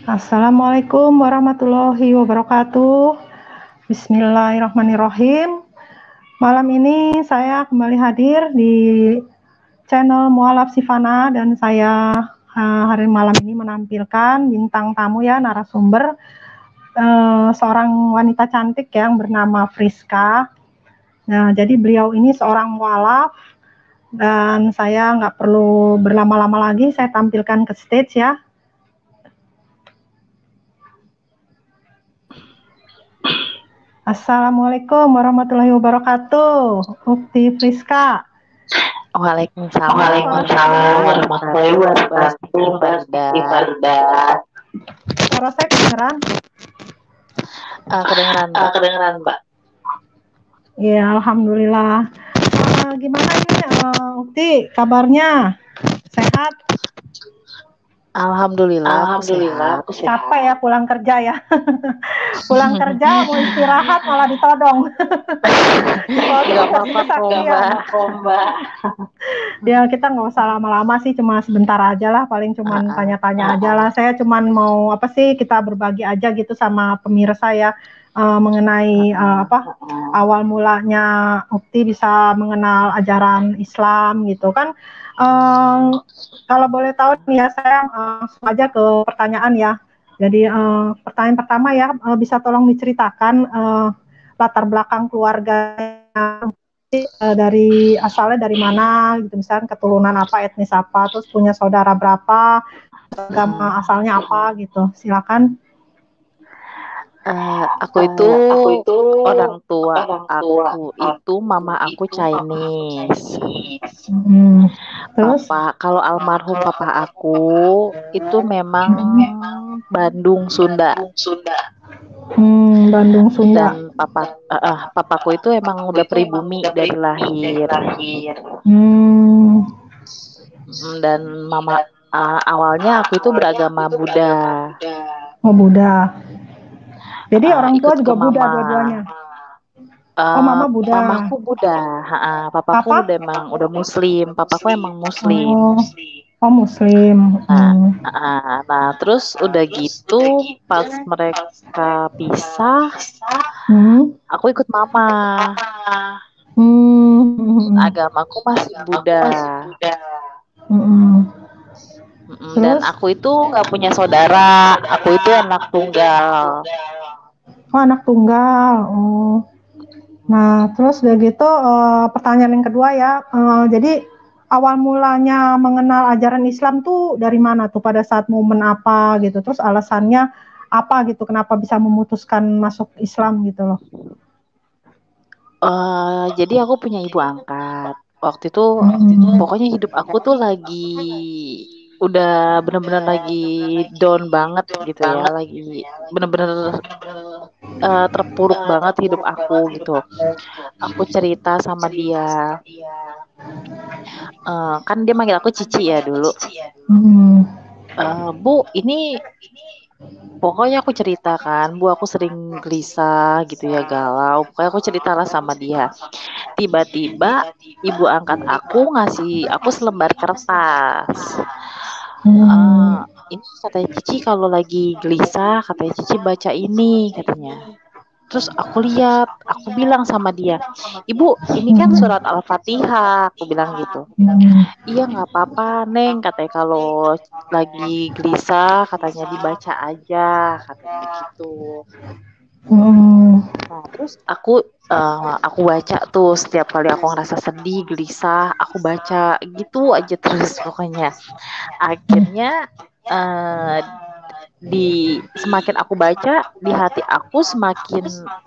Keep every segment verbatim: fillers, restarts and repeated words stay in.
Assalamualaikum warahmatullahi wabarakatuh. Bismillahirrahmanirrahim. Malam ini saya kembali hadir di channel Mualaf Sifana dan saya uh, hari malam ini menampilkan bintang tamu ya, narasumber uh, seorang wanita cantik yang bernama Friska. Nah, jadi beliau ini seorang mualaf dan saya nggak perlu berlama-lama lagi, saya tampilkan ke stage ya. Assalamualaikum warahmatullahi wabarakatuh, Ukti Friska. Waalaikumsalam warahmatullahi wabarakatuh, Farida. Suara saya kedengeran? Uh, kedengeran, Mbak. Uh, kedengeran, Mbak. Ya, alhamdulillah. Uh, gimana ini, uh, Ukti? Kabarnya sehat? Alhamdulillah, Alhamdulillah, aku sehat. Capek ya pulang kerja ya. Pulang kerja mau istirahat malah ditodong. Gak apa-apa, Mbak. Ya kita nggak usah lama-lama sih, cuma sebentar aja lah, paling cuma uh-uh. tanya-tanya aja lah. Saya cuma mau apa sih, kita berbagi aja gitu sama pemirsa ya, uh, mengenai uh, apa awal mulanya Ukti bisa mengenal ajaran Islam gitu kan. Uh, kalau boleh tahu nih ya, saya uh, langsung aja ke pertanyaan ya. Jadi uh, pertanyaan pertama ya, uh, bisa tolong diceritakan uh, latar belakang keluarganya, uh, dari asalnya dari mana gitu, misalnya keturunan apa, etnis apa, terus punya saudara berapa, agama asalnya apa gitu. Silakan. Uh, aku itu, uh, aku itu orang tua, orang tua aku itu mama aku Chinese. Hmm. Terus? Papa, kalau almarhum papa aku itu memang hmm. Bandung, Sunda. Hmm, Bandung, Sunda. Dan papa, uh, uh, papaku itu emang udah pribumi dari lahir. Hmm. Dan mama uh, awalnya aku itu beragama Buddha. Oh, Buddha. Jadi uh, orang tua juga Buddha dua-duanya. Uh, oh, mama Buddha. Mamaku Buddha, uh, papaku Papa? udah emang udah Muslim. Papaku emang Muslim. Oh, oh Muslim. Nah, hmm. uh, nah terus udah gitu pas mereka pisah, hmm. aku ikut mama. Hmm. Agamaku masih Buddha. Hmm. Dan aku itu nggak punya saudara, aku itu anak tunggal. Oh, anak tunggal. Oh. Nah, terus udah gitu uh, pertanyaan yang kedua ya. Uh, jadi awal mulanya mengenal ajaran Islam tuh dari mana tuh, pada saat momen apa gitu? Terus alasannya apa gitu? Kenapa bisa memutuskan masuk Islam gitu loh? Uh, jadi aku punya ibu angkat. Waktu itu, hmm. waktu itu pokoknya hidup aku tuh lagi udah bener-bener lagi down banget gitu ya, lagi bener-bener uh, terpuruk banget hidup aku gitu. Aku cerita sama dia, uh, kan dia manggil aku Cici ya dulu. Uh, Bu, ini pokoknya aku ceritakan, Bu, aku sering gelisah gitu ya, galau. Pokoknya aku ceritalah sama dia. Tiba-tiba ibu angkat aku ngasih aku selembar kertas. Hmm. Uh, ini katanya Cici kalau lagi gelisah, katanya Cici baca ini katanya. Terus aku lihat, aku bilang sama dia, Ibu, ini kan surat Al-Fatihah, aku bilang gitu. Hmm. Iya nggak apa-apa, Neng, katanya kalau lagi gelisah, katanya dibaca aja, katanya gitu. Hmm. Nah, terus aku uh, aku baca tuh setiap kali aku ngerasa sedih, gelisah, aku baca gitu aja terus pokoknya. Akhirnya uh, di semakin aku baca, di hati aku semakin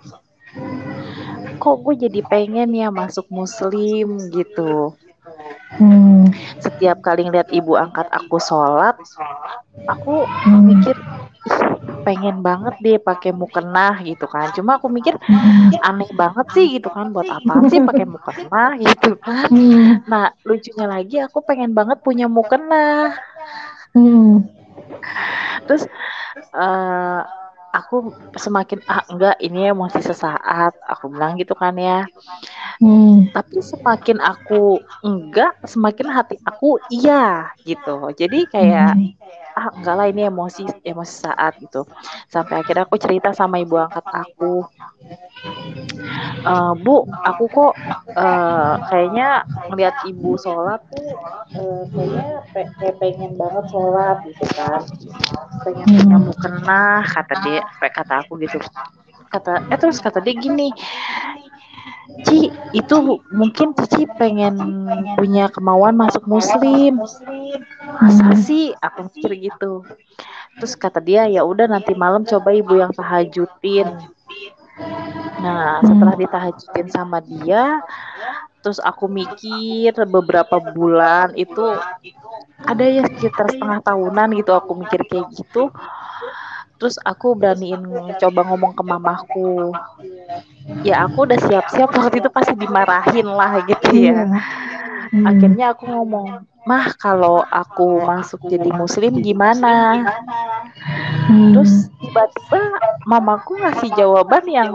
kok gue jadi pengen ya masuk Muslim gitu. Hmm. Setiap kali ngeliat ibu angkat aku sholat, aku hmm. mikir pengen banget deh pakai mukena gitu kan. Cuma aku mikir aneh banget sih gitu kan, buat apa sih pakai mukena gitu kan. Hmm. Nah, lucunya lagi aku pengen banget punya mukena. Hmm. Terus uh, aku semakin ah enggak, ini masih sesaat, aku bilang gitu kan ya. Hmm. Tapi semakin aku enggak, semakin hati aku iya gitu. Jadi kayak ah enggak lah ini emosi emosi saat gitu. Sampai akhirnya aku cerita sama ibu angkat aku, e, Bu, aku kok uh, kayaknya ngeliat ibu sholat tuh uh, kayaknya pe- kayak pengen banget sholat gitu kan, pengen punya Hmm. mukena, kata dia, kata aku gitu. Kata eh terus kata dia gini, Ci, itu mungkin Cici pengen punya kemauan masuk muslim. Masa sih? Aku mikir gitu. Terus kata dia, ya udah nanti malam coba ibu yang tahajudin. Nah, setelah ditahajudin sama dia, terus aku mikir beberapa bulan itu ada ya sekitar setengah tahunan gitu aku mikir kayak gitu. Terus aku beraniin coba ngomong ke mamaku. Ya aku udah siap-siap waktu itu pasti dimarahin lah gitu ya. Hmm. Akhirnya aku ngomong, Mah kalau aku masuk jadi muslim gimana? Hmm. Terus tiba-tiba mamaku ngasih jawaban yang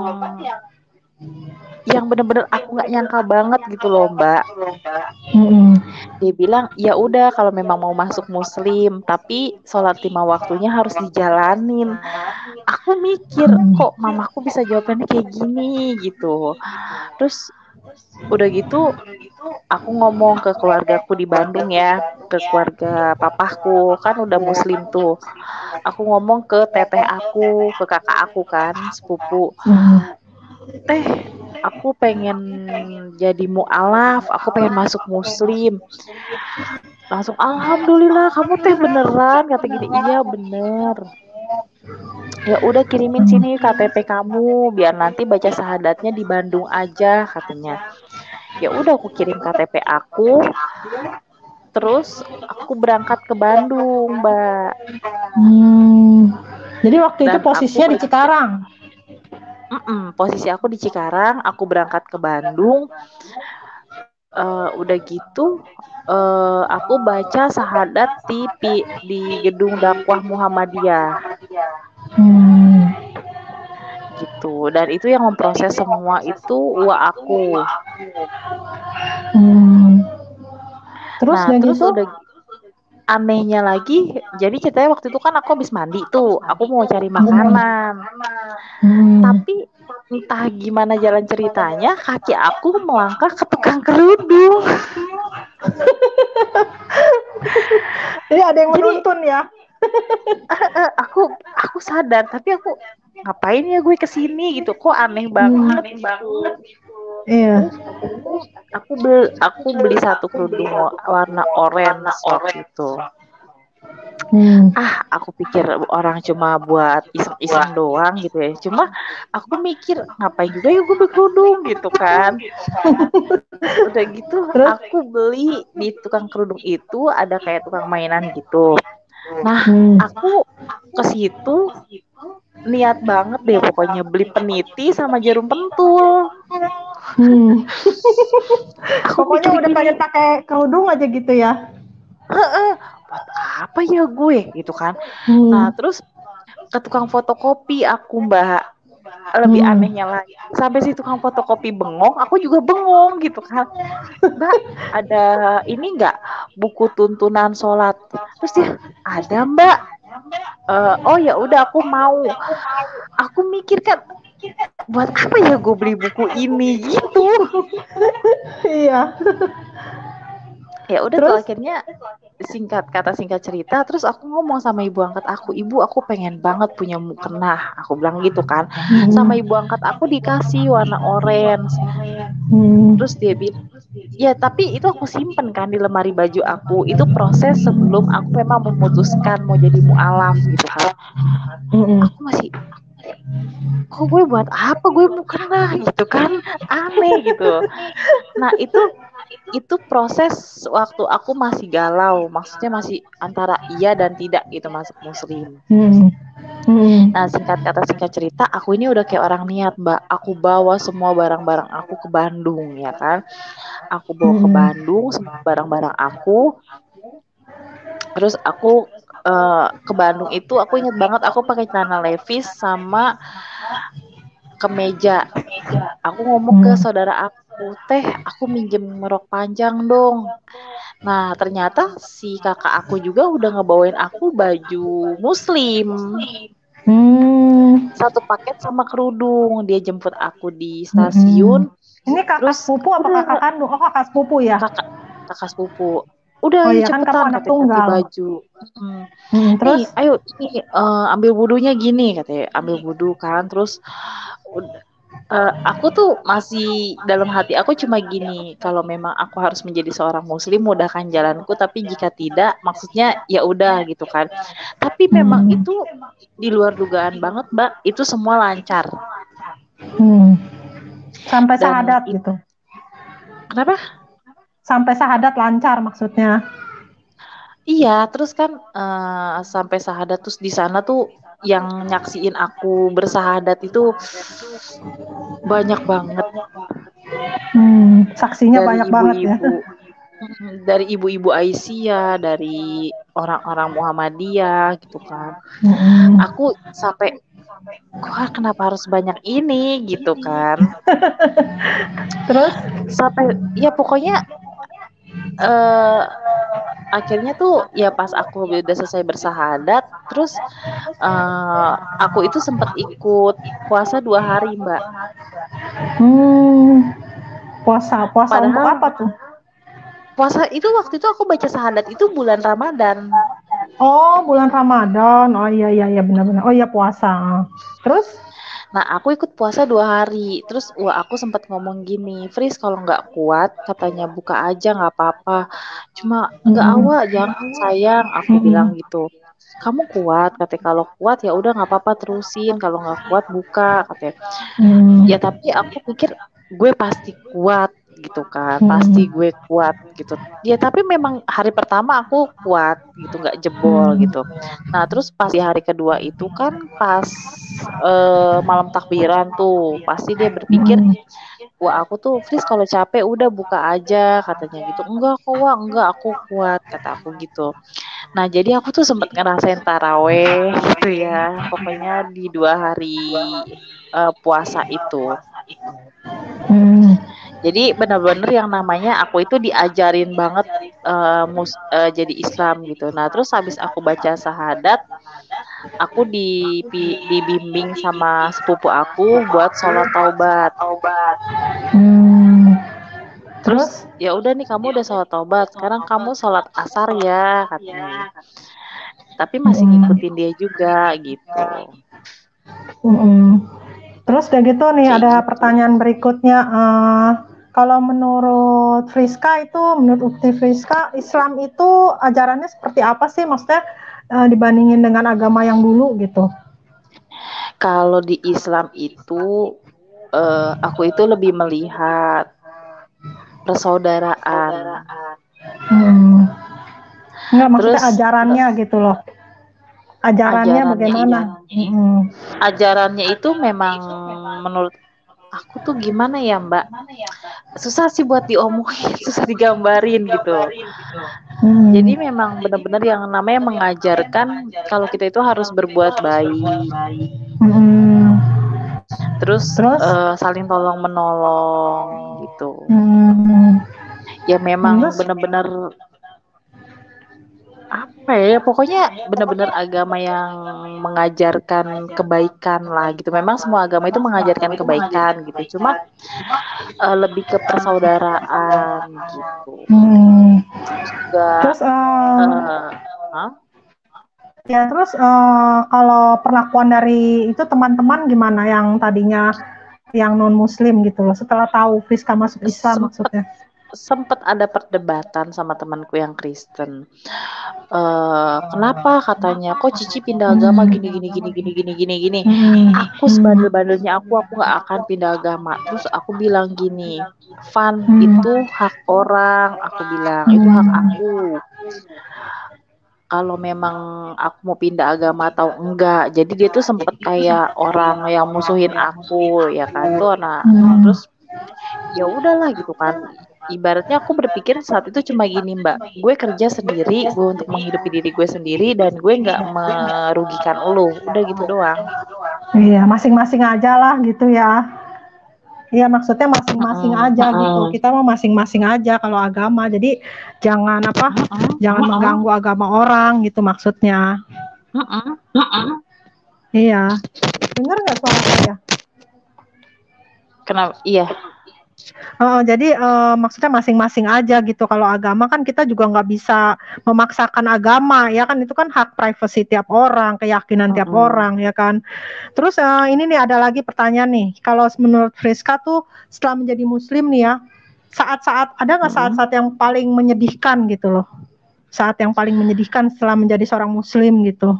yang bener-bener aku nggak nyangka banget gitu loh Mbak. Hmm. Dia bilang ya udah kalau memang mau masuk muslim tapi sholat lima waktunya harus dijalanin. Aku mikir kok mamaku bisa jawabannya kayak gini gitu. Terus udah gitu aku ngomong ke keluargaku di Bandung ya, ke keluarga papaku kan udah muslim tuh. Aku ngomong ke teteh aku, ke kakak aku kan sepupu. Teh, aku pengen jadi mu'alaf, aku pengen masuk muslim. Langsung alhamdulillah kamu teh beneran, kata gini. Iya bener. Ya udah kirimin sini K T P kamu biar nanti baca syahadatnya di Bandung aja katanya. Ya udah aku kirim K T P aku. Terus aku berangkat ke Bandung, Mbak. Hmm. Jadi waktu Dan itu posisinya aku, di Cikarang. Mm-mm, posisi aku di Cikarang, aku berangkat ke Bandung. Uh, udah gitu, uh, aku baca syahadat di di gedung dakwah Muhammadiyah. Hmm. Gitu. Dan itu yang memproses semua itu wa aku. Hmm. Terus nah, terus gitu? Udah anehnya lagi, jadi ceritanya waktu itu kan aku habis mandi tuh, aku mau cari makanan. Hmm. Tapi entah gimana jalan ceritanya, kaki aku melangkah ke tukang kerudung. Jadi ada yang menuntun ya? aku aku sadar, tapi aku ngapain ya gue kesini gitu, kok aneh banget, aneh banget gitu. Iya. Terus akhirnya aku beli aku beli satu kerudung warna orange waktu itu. Hmm. Ah, aku pikir orang cuma buat iseng-iseng doang gitu ya. Cuma aku mikir ngapain juga ya gue berkerudung gitu kan. Udah gitu terus? Aku beli di tukang kerudung itu ada kayak tukang mainan gitu. Nah, hmm. aku ke situ niat banget deh pokoknya beli peniti sama jarum pentul. Hmm. Aku pokoknya udah pengen pakai kerudung aja gitu ya. Heeh, buat apa ya gue gitu kan. Hmm. Nah, terus ke tukang fotokopi aku Mbak. Lebih hmm. anehnya lagi, sampai si tukang fotokopi bengong, aku juga bengong gitu kan. Mbak, ada ini enggak buku tuntunan sholat? Terus dia, ada Mbak. Uh, oh ya udah aku mau. Aku mikir kan, buat apa ya gue beli buku ini gitu. Iya. Ya udah tuh akhirnya singkat kata singkat cerita, terus aku ngomong sama ibu angkat aku, ibu aku pengen banget punya mukena, aku bilang gitu kan. Hmm. Sama ibu angkat aku dikasih warna orange. Hmm. Terus dia bilang, ya tapi itu aku simpen kan di lemari baju aku. Itu proses sebelum aku memang memutuskan mau jadi mu'alaf gitu kan. Hmm. Aku masih, kok gue buat apa gue mukena gitu kan, aneh gitu. Nah itu itu proses waktu aku masih galau, maksudnya masih antara iya dan tidak gitu masuk muslim. Hmm. Hmm. Nah singkat kata singkat cerita, aku ini udah kayak orang niat Mbak, aku bawa semua barang-barang aku ke Bandung ya kan, aku bawa hmm. ke Bandung semua barang-barang aku, terus aku uh, ke Bandung itu aku ingat banget aku pakai celana levis sama kemeja. Aku ngomong hmm. ke saudara aku, teh aku minjem rok panjang dong. Nah, ternyata si kakak aku juga udah ngebawain aku baju muslim. Hmm. Satu paket sama kerudung. Dia jemput aku di Mm-mm. stasiun. Ini kakak Terus sepupu apa udah kakak kandung? Oh, kakak sepupu ya? kakak kakak sepupu. Udah Oh ayo iya, kan kamu cepetan anak katanya ganti tunggal. baju. Hmm. Mm, Nih, terus? ayo ini eh, ambil wudhunya gini katanya. Ambil wudhu kan. Terus ud- eh, aku tuh masih dalam hati aku cuma gini, kalau memang aku harus menjadi seorang muslim mudahkan jalanku, tapi jika tidak maksudnya ya udah gitu kan. Tapi memang Hmm. itu di luar dugaan banget, Mbak. Itu semua lancar. Hmm. Sampai Dan sahadat it- gitu. kenapa? Sampai sahadat lancar maksudnya. Iya, terus kan eh, sampai sahadat terus di sana tuh yang nyaksiin aku bersahadat itu banyak banget Hmm. Saksinya dari banyak banget ya. ibu-ibu. Mm, dari ibu-ibu Aisyah, dari orang-orang Muhammadiyah gitu kan. Mm-mm. Aku sampai, wah kenapa harus banyak ini gitu kan. Terus? Sampai, ya pokoknya eh, akhirnya tuh ya pas aku udah selesai bersahadat, terus eh, aku itu sempat ikut puasa dua hari, Mbak. Hmm. Puasa, puasa untuk Padahal apa tuh? puasa itu waktu itu aku baca sahadat itu bulan Ramadan. Oh, bulan Ramadan. Oh iya iya iya benar-benar. Oh iya puasa. Terus? Nah, aku ikut puasa dua hari. Terus, wah aku sempat ngomong gini, Fris kalau nggak kuat, katanya buka aja nggak apa-apa. Cuma nggak Mm-mm. awak, jangan sayang, aku bilang Mm-mm. gitu. Kamu kuat, katanya kalau kuat ya udah nggak apa-apa terusin. Kalau nggak kuat buka, katanya. Mm. Ya tapi aku pikir gue pasti kuat gitu kan, pasti Mm. gue kuat gitu. Ya tapi memang hari pertama aku kuat gitu, nggak jebol Mm. gitu. Nah terus pas di hari kedua itu kan pas eh, malam takbiran tuh, pasti dia berpikir, Mm. wah aku tuh Fris kalau capek udah buka aja katanya gitu. Enggak kok wah, enggak aku kuat kata aku gitu. Nah jadi aku tuh sempet ngerasain taraweh gitu ya, pokoknya di dua hari eh, puasa itu. Mm. Jadi benar-benar yang namanya aku itu diajarin banget eh, mus- eh, jadi Islam gitu. Nah, terus habis aku baca syahadat, aku dipi- dibimbing sama sepupu aku buat sholat taubat. Mm. Terus Terus? ya udah nih kamu udah sholat taubat, sekarang kamu sholat asar ya katanya. Tapi masih Mm-mm. ngikutin dia juga gitu. Mm-mm. Terus udah gitu nih Kayak ada gitu. pertanyaan berikutnya. Eh, kalau menurut Friska itu, menurut Ukti Friska, Islam itu ajarannya seperti apa sih? Maksudnya eh, dibandingin dengan agama yang dulu gitu. Kalau di Islam itu eh, aku itu lebih melihat persaudaraan. Hmm. Enggak, maksudnya Terus ajarannya gitu loh. Ajarannya ajarannya bagaimana? ini, Mm-mm. ajarannya itu memang menurut aku tuh gimana ya Mbak, susah sih buat diomongin, susah digambarin gitu. Hmm. Jadi memang benar-benar yang namanya mengajarkan kalau kita itu harus berbuat baik, Hmm. terus Terus? eh, saling tolong menolong gitu. Hmm. Ya memang Terus? benar-benar apa ya, pokoknya benar-benar agama yang mengajarkan kebaikan lah gitu. Memang semua agama itu mengajarkan kebaikan gitu. Cuma eh, lebih ke persaudaraan gitu. Hmm. Terus juga Terus eh, eh, hah? ya terus eh, kalau perlakuan dari itu teman-teman gimana yang tadinya yang non Muslim gitu loh setelah tahu Friska masuk Islam sempet maksudnya. sempet ada perdebatan sama temanku yang Kristen. Eh, kenapa katanya kok Cici pindah agama Hmm. gini gini gini gini gini gini gini. Hmm. Aku Hmm. sebandel-bandelnya aku aku nggak akan pindah agama. Terus aku bilang gini, Van Hmm. itu hak orang. Aku bilang itu hak Hmm. aku. Kalau memang aku mau pindah agama atau enggak. Jadi dia tuh sempet kayak orang yang musuhin aku ya kan tuh anak. Hmm. Terus ya udahlah gitu kan. Ibaratnya aku berpikir saat itu cuma gini Mbak, gue kerja sendiri, gue untuk menghidupi diri gue sendiri dan gue nggak merugikan lo, udah gitu doang. Iya, masing-masing aja lah gitu ya. Iya maksudnya masing-masing Mm-mm, aja gitu. mm-mm, Kita mau masing-masing aja kalau agama. Jadi jangan apa, mm-mm, jangan mm-mm, mengganggu agama orang gitu maksudnya. mm-mm, mm-mm. Iya. Dengar nggak suara saya? Kenapa? Iya. Heeh, jadi eh, maksudnya masing-masing aja gitu. Kalau agama kan kita juga nggak bisa memaksakan agama ya kan itu kan hak privacy tiap orang, keyakinan tiap Mm-mm, orang ya kan. Terus eh, ini nih ada lagi pertanyaan nih. Kalau menurut Friska tuh setelah menjadi Muslim nih ya, saat-saat ada nggak mm-mm. saat-saat yang paling menyedihkan gitu loh? Saat yang paling menyedihkan setelah menjadi seorang Muslim gitu.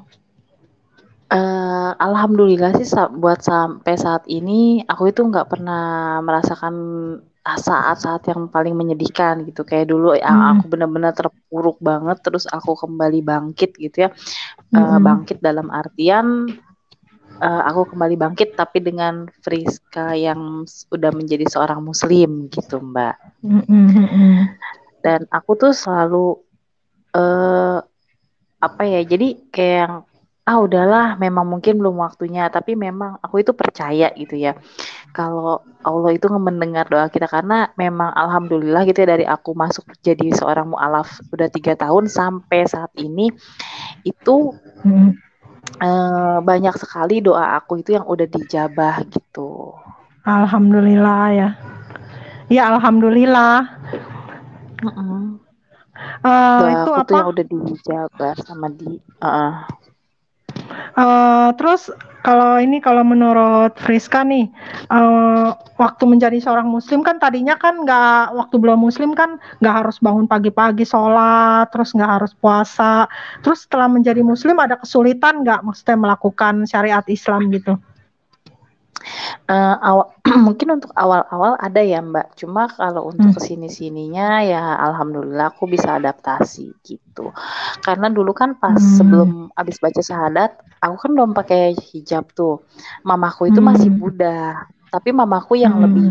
Eh, alhamdulillah sih sa- buat sampai saat ini aku itu nggak pernah merasakan saat-saat yang paling menyedihkan gitu kayak dulu yang Hmm, aku benar-benar terpuruk banget terus aku kembali bangkit gitu ya. Eh, hmm, bangkit dalam artian eh, aku kembali bangkit tapi dengan Friska yang sudah menjadi seorang muslim gitu Mbak. hmm, hmm, hmm, Dan aku tuh selalu eh, apa ya jadi kayak yang ah udahlah memang mungkin belum waktunya tapi memang aku itu percaya gitu ya kalau Allah itu mendengar doa kita karena memang alhamdulillah gitu ya dari aku masuk jadi seorang mualaf udah tiga tahun sampai saat ini itu hmm. eh, banyak sekali doa aku itu yang udah dijabah gitu. Alhamdulillah ya. Ya alhamdulillah. Mm-mm. Eh, Doa itu aku tuh apa? yang udah dijabah sama di uh, Eh, terus kalau ini kalau menurut Friska nih, eh, waktu menjadi seorang Muslim kan tadinya kan nggak waktu belum Muslim kan nggak harus bangun pagi-pagi sholat, terus nggak harus puasa. Terus setelah menjadi Muslim ada kesulitan nggak maksudnya melakukan syariat Islam gitu? Uh, awal, mungkin untuk awal-awal ada ya Mbak. Cuma kalau untuk Hmm. kesini-sininya ya alhamdulillah aku bisa adaptasi gitu. Karena dulu kan pas Hmm. sebelum habis baca syahadat, aku kan belum pakai hijab tuh. Mamaku itu masih Hmm. Buddha. Tapi mamaku yang lebih Hmm.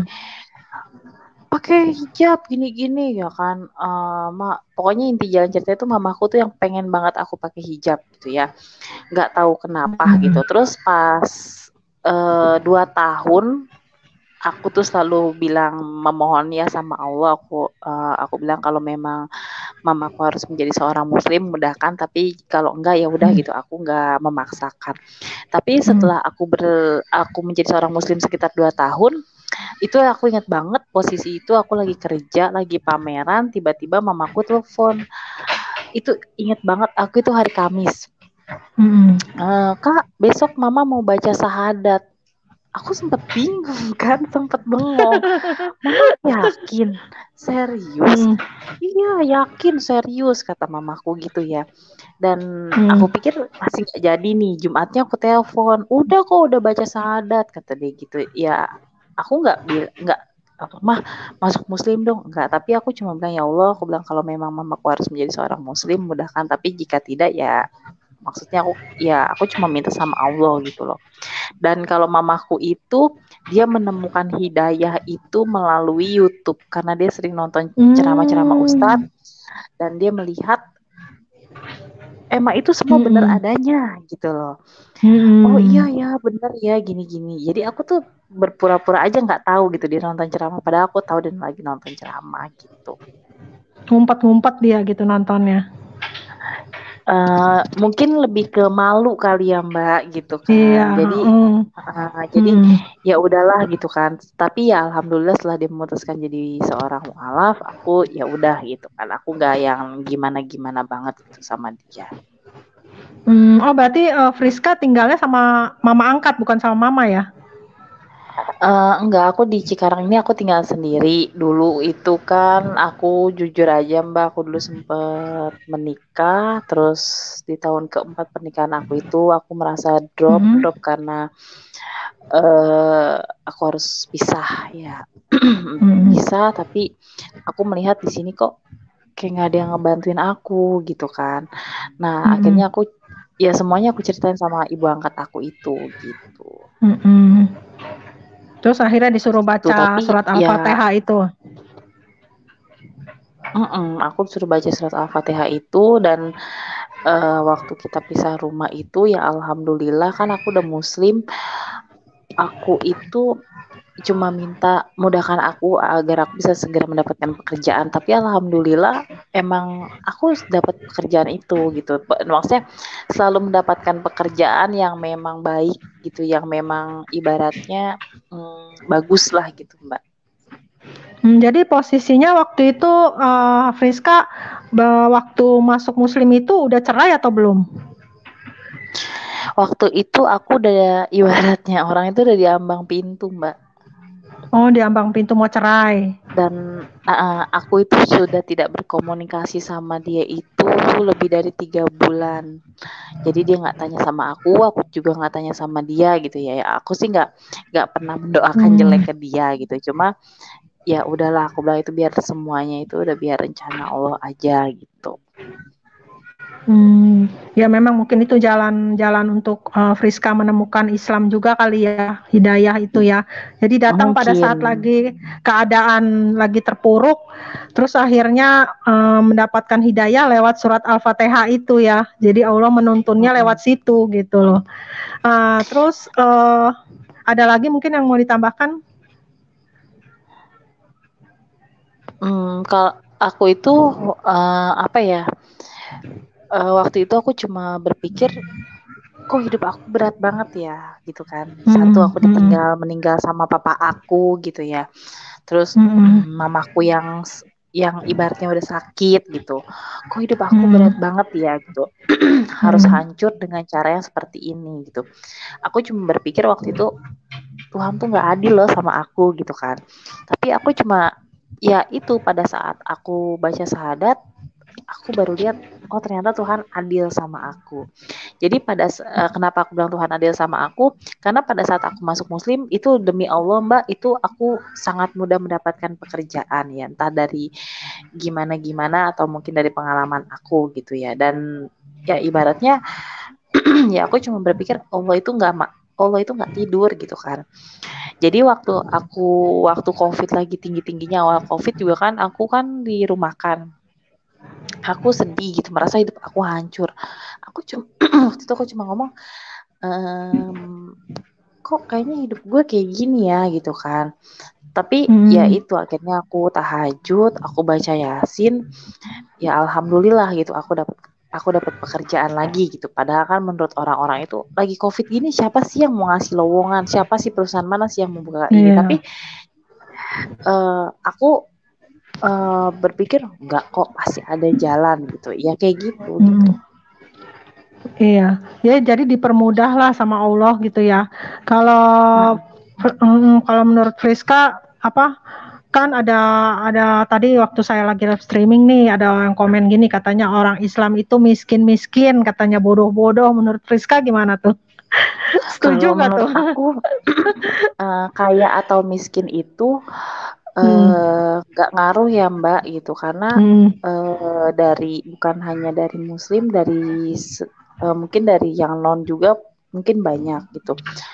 pakai hijab gini-gini ya kan. Uh, ma, pokoknya inti jalan cerita itu mamaku tuh yang pengen banget aku pakai hijab gitu ya. Nggak tahu kenapa Hmm. gitu. Terus pas uh, dua tahun aku tuh selalu bilang memohon ya sama Allah aku uh, aku bilang kalau memang mamaku harus menjadi seorang muslim mudahkan tapi kalau enggak ya udah Hmm. gitu aku enggak memaksakan tapi Hmm. setelah aku ber aku menjadi seorang muslim sekitar dua tahun itu aku ingat banget posisi itu aku lagi kerja lagi pameran tiba-tiba mamaku telepon itu ingat banget aku itu hari Kamis. Hmm. Uh, Kak besok mama mau baca syahadat aku sempat bingung kan, sempat bengong. Mama yakin, serius? Hmm. Iya yakin serius kata mamaku gitu ya. Dan Hmm. aku pikir masih nggak jadi nih. Jumatnya aku telepon, udah kok udah baca syahadat kata dia gitu. Ya aku nggak bil nggak apa mah masuk muslim dong enggak tapi aku cuma bilang ya Allah aku bilang kalau memang mamaku harus menjadi seorang muslim mudahkan tapi jika tidak ya maksudnya aku ya aku cuma minta sama Allah gitu loh. Dan kalau mamaku itu dia menemukan hidayah itu melalui YouTube karena dia sering nonton ceramah-ceramah Hmm. Ustadz dan dia melihat emang itu semua benar Hmm. adanya gitu loh. Oh Hmm. iya ya benar ya gini-gini. Jadi aku tuh berpura-pura aja nggak tahu gitu dia nonton ceramah padahal aku tahu dia lagi nonton ceramah gitu. Ngumpet-ngumpet dia gitu nontonnya. Uh, mungkin lebih ke malu kali ya Mbak gitu Iya, kan. Jadi heeh. uh, jadi Hmm. ya udahlah gitu kan. Tapi ya alhamdulillah setelah dia memutuskan jadi seorang mualaf, aku ya udah gitu kan. Aku nggak yang gimana-gimana banget gitu sama dia. Hmm. Oh berarti uh, Friska tinggalnya sama mama angkat bukan sama mama ya? Uh, enggak, aku di Cikarang ini aku tinggal sendiri. Dulu itu kan aku jujur aja Mbak, aku dulu sempet menikah, terus di tahun keempat pernikahan aku itu aku merasa drop, Hmm. drop karena uh, aku harus pisah ya. Hmm. Bisa, tapi aku melihat di sini kok kayak nggak ada yang ngebantuin aku gitu kan. Nah, Hmm. akhirnya aku ya semuanya aku ceritain sama ibu angkat aku itu gitu. Hmm. Terus akhirnya disuruh Tuh, baca tapi surat ya Al-Fatihah itu. mm-mm, aku disuruh baca surat Al-Fatihah itu dan uh, waktu kita pisah rumah itu ya alhamdulillah kan aku udah muslim. Aku itu cuma minta mudahkan aku agar aku bisa segera mendapatkan pekerjaan. Tapi alhamdulillah emang aku dapat pekerjaan itu gitu. Maksudnya selalu mendapatkan pekerjaan yang memang baik gitu, yang memang ibaratnya hmm, bagus lah gitu Mbak. Hmm, jadi posisinya waktu itu uh, Friska waktu masuk Muslim itu udah cerai atau belum? Waktu itu aku udah ibaratnya orang itu udah di ambang pintu Mbak. Oh, di ambang pintu mau cerai. Dan uh, aku itu sudah tidak berkomunikasi sama dia itu lebih dari tiga bulan. Jadi dia nggak tanya sama aku, aku juga nggak tanya sama dia gitu ya. Aku sih nggak nggak pernah mendoakan Hmm. jelek ke dia gitu. Cuma ya udahlah, aku bilang itu biar semuanya itu udah biar rencana Allah aja gitu. Hmm, ya memang mungkin itu jalan-jalan untuk uh, Friska menemukan Islam juga kali ya, hidayah itu ya. Jadi datang pada Mungkin. saat lagi keadaan lagi terpuruk, terus akhirnya uh, mendapatkan hidayah lewat surat Al-Fatihah itu ya. Jadi Allah menuntunnya Mm-mm. lewat situ gitu loh. Uh, terus uh, ada lagi mungkin yang mau ditambahkan? Hmm, kalau aku itu uh, apa ya? Uh, waktu itu aku cuma berpikir, kok hidup aku berat banget ya, gitu kan. Satu, aku ditinggal Hmm, meninggal sama papa aku gitu ya. Terus hmm, mm, mamaku yang yang ibaratnya udah sakit gitu. Kok hidup aku berat hmm, banget ya gitu. Harus hmm, hancur dengan cara yang seperti ini gitu. Aku cuma berpikir waktu itu Tuhan tuh nggak adil loh sama aku gitu kan. Tapi aku cuma ya itu pada saat aku baca syahadat, aku baru lihat oh ternyata Tuhan adil sama aku. Jadi pada uh, kenapa aku bilang Tuhan adil sama aku? Karena pada saat aku masuk Muslim itu demi Allah Mbak, itu aku sangat mudah mendapatkan pekerjaan ya, entah dari gimana gimana atau mungkin dari pengalaman aku gitu ya. Dan ya ibaratnya ya aku cuma berpikir Allah itu nggak Allah itu nggak tidur gitu kan. Jadi waktu aku waktu COVID lagi tinggi-tingginya awal COVID juga kan aku kan dirumahkan. Aku sedih gitu, merasa hidup aku hancur. Aku cuma waktu itu aku cuma ngomong ehm, kok kayaknya hidup gue kayak gini ya gitu kan. Tapi ya hmm. itu akhirnya aku tahajud, aku baca Yasin, ya alhamdulillah gitu aku dapat aku dapat pekerjaan lagi gitu. Padahal kan menurut orang-orang itu lagi COVID gini siapa sih yang mau ngasih lowongan? Siapa sih perusahaan mana sih yang membuka ini? Iya. Tapi uh, aku uh, berpikir enggak kok pasti ada jalan gitu. Ya kayak gitu gitu. Hmm. Iya, ya jadi dipermudah lah sama Allah gitu ya. Kalau Mm-mm. mm, kalau menurut Friska apa kan ada ada tadi waktu saya lagi live streaming nih ada yang komen gini katanya orang Islam itu miskin-miskin katanya bodoh-bodoh menurut Friska gimana tuh? Kalau Setuju nggak tuh? menurut aku uh, kaya atau miskin itu Hmm, nggak uh, ngaruh ya Mbak gitu karena hmm, uh, dari bukan hanya dari Muslim dari uh, mungkin dari yang non juga mungkin banyak gitu.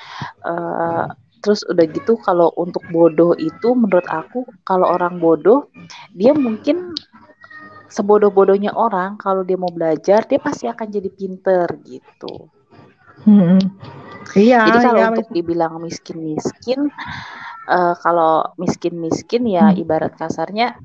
Uh, terus udah gitu kalau untuk bodoh itu menurut aku kalau orang bodoh dia mungkin sebodoh-bodohnya orang kalau dia mau belajar dia pasti akan jadi pinter gitu. hmm. Iya, Jadi kalau iya. untuk dibilang miskin-miskin, uh, kalau miskin-miskin ya Hmm, ibarat kasarnya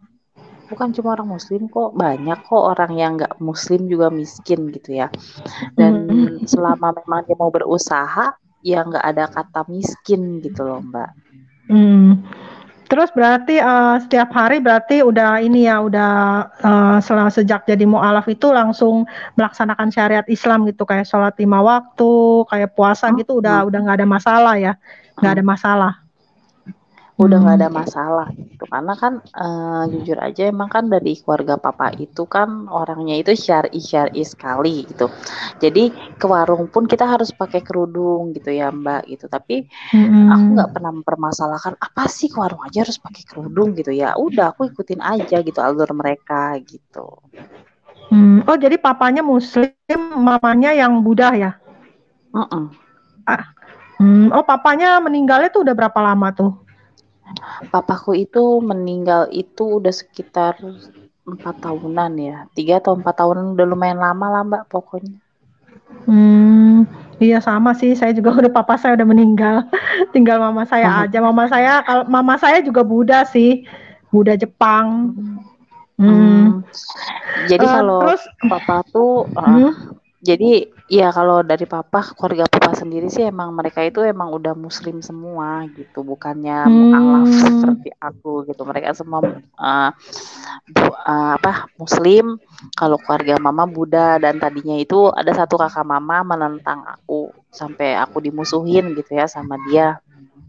bukan cuma orang Muslim kok, banyak kok orang yang nggak Muslim juga miskin gitu ya. Dan hmm, selama memang dia mau berusaha, ya nggak ada kata miskin gitu loh Mbak. hmm. Terus berarti uh, setiap hari berarti udah ini ya udah uh, selama sejak jadi mualaf itu langsung melaksanakan syariat Islam gitu kayak sholat lima waktu, kayak puasa gitu udah udah Hmm. nggak ada masalah ya, nggak ada masalah. Udah nggak Hmm. ada masalah gitu karena kan uh, jujur aja emang kan dari keluarga papa itu kan orangnya itu syari syari sekali gitu jadi ke warung pun kita harus pakai kerudung gitu ya Mbak gitu tapi aku Hmm. nggak pernah mempermasalahkan apa sih ke warung aja harus pakai kerudung gitu ya udah aku ikutin aja gitu alur mereka gitu. Hmm. Oh jadi papanya Muslim, mamanya yang Buddha ya? Mm-mm. Ah. Hmm. Oh papanya meninggalnya tuh udah berapa lama tuh? Papaku itu meninggal itu udah sekitar empat tahunan ya tiga atau empat tahunan udah lumayan lama lah Mbak pokoknya. Hmm. Iya sama sih, saya juga udah papa saya udah meninggal. Tinggal mama saya aja. Mama saya kalau mama saya juga Buddha sih. Buddha Jepang. Hmm. Hmm. Hmm. Jadi Uh, kalau terus papa tuh uh, hmm? jadi ya kalau dari papa, keluarga papa sendiri sih emang mereka itu emang udah muslim semua gitu, bukannya mualaf Hmm. seperti aku gitu. Mereka semua uh, bu- uh, apa muslim. Kalau keluarga mama Buddha, dan tadinya itu ada satu kakak mama menentang aku sampai aku dimusuhin gitu ya sama dia.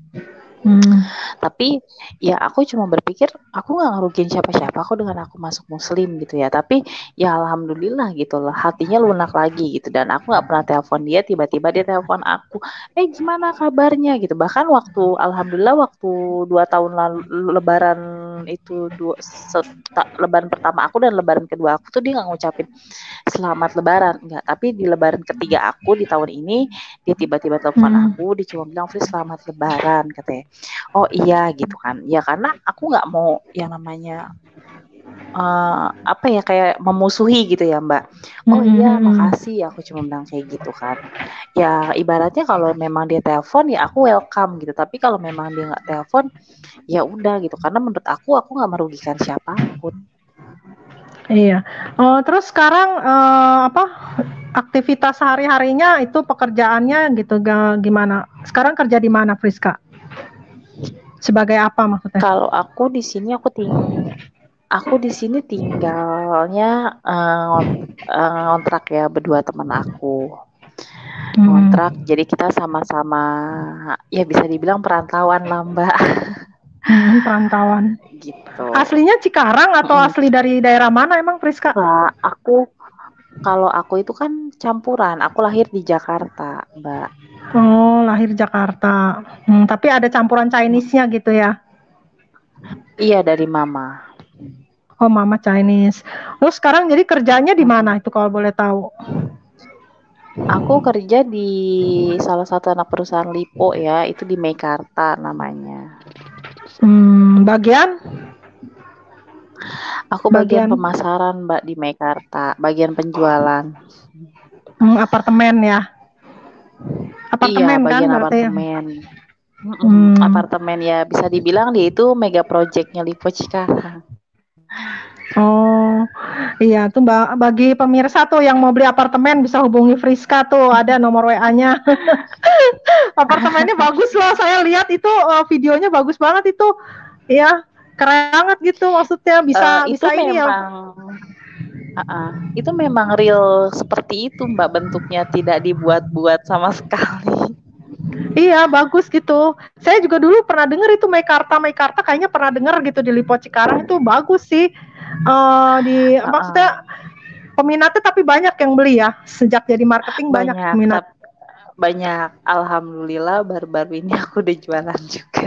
Hmm. Tapi ya aku cuma berpikir aku nggak ngerugiin siapa-siapa aku dengan aku masuk muslim gitu ya. Tapi ya alhamdulillah gitu lah, hatinya lunak lagi gitu. Dan aku nggak pernah telepon dia, tiba-tiba dia telepon aku, eh gimana kabarnya gitu. Bahkan waktu alhamdulillah waktu dua tahun lalu lebaran itu dua seta, lebaran pertama aku dan lebaran kedua aku tuh dia nggak ngucapin selamat lebaran, enggak. Tapi di lebaran ketiga aku di tahun ini dia tiba-tiba telepon Hmm. aku, dia cuma bilang Fris selamat lebaran katanya. Oh iya gitu kan. Ya karena aku nggak mau yang namanya uh, apa ya kayak memusuhi gitu ya Mbak. Oh iya Hmm. makasih, aku cuma bilang kayak gitu kan. Ya ibaratnya kalau memang dia telepon ya aku welcome gitu. Tapi kalau memang dia nggak telepon ya udah gitu. Karena menurut aku aku nggak merugikan siapapun. Iya. Oh, terus sekarang uh, apa aktivitas sehari-harinya itu pekerjaannya gitu ga- gimana? Sekarang kerja di mana, Friska? Sebagai apa maksudnya? Kalau aku di sini aku ting aku di sini tinggalnya uh, uh, ngontrak ya berdua teman aku. Hmm. Ngontrak, jadi kita sama-sama ya bisa dibilang perantauan lah Mbak. Hmm, perantauan. Gitu. Aslinya Cikarang atau Mm-mm. asli dari daerah mana emang Friska? Nah, aku kalau aku itu kan campuran. Aku lahir di Jakarta, Mbak. Oh, lahir Jakarta. Hmm, tapi ada campuran Chinese-nya gitu ya? Iya dari mama. Oh, mama Chinese. Terus sekarang jadi kerjanya di Mm-mm. mana itu kalau boleh tahu? Aku kerja di salah satu anak perusahaan Lipo ya, itu di Meikarta namanya. Hmm, bagian? Aku bagian Bagian pemasaran Mbak di Meikarta, bagian penjualan. hmm, apartemen ya? Iya, Apartemen kan bagian berarti? apartemen. Mm-mm, Hmm. apartemen ya bisa dibilang dia itu mega projectnya Lipo Cikarang. Oh, iya tuh Mbak, bagi pemirsa tuh yang mau beli apartemen bisa hubungi Friska tuh, ada nomor W A-nya. Apartemennya bagus loh, saya lihat itu uh, videonya bagus banget itu. Iya, keren banget gitu maksudnya Uh, bisa itu bisa ini ya. memang uh-uh, itu memang real seperti itu Mbak, bentuknya tidak dibuat-buat sama sekali. Iya, bagus gitu. Saya juga dulu pernah dengar itu Meikarta, Meikarta kayaknya pernah dengar gitu di Lipo Cikarang itu bagus sih. Uh, di Uh-uh. maksudnya peminatnya tapi banyak yang beli ya. Sejak jadi marketing banyak Banyak, peminat. tapi banyak. Alhamdulillah baru-baru ini aku udah jualan juga.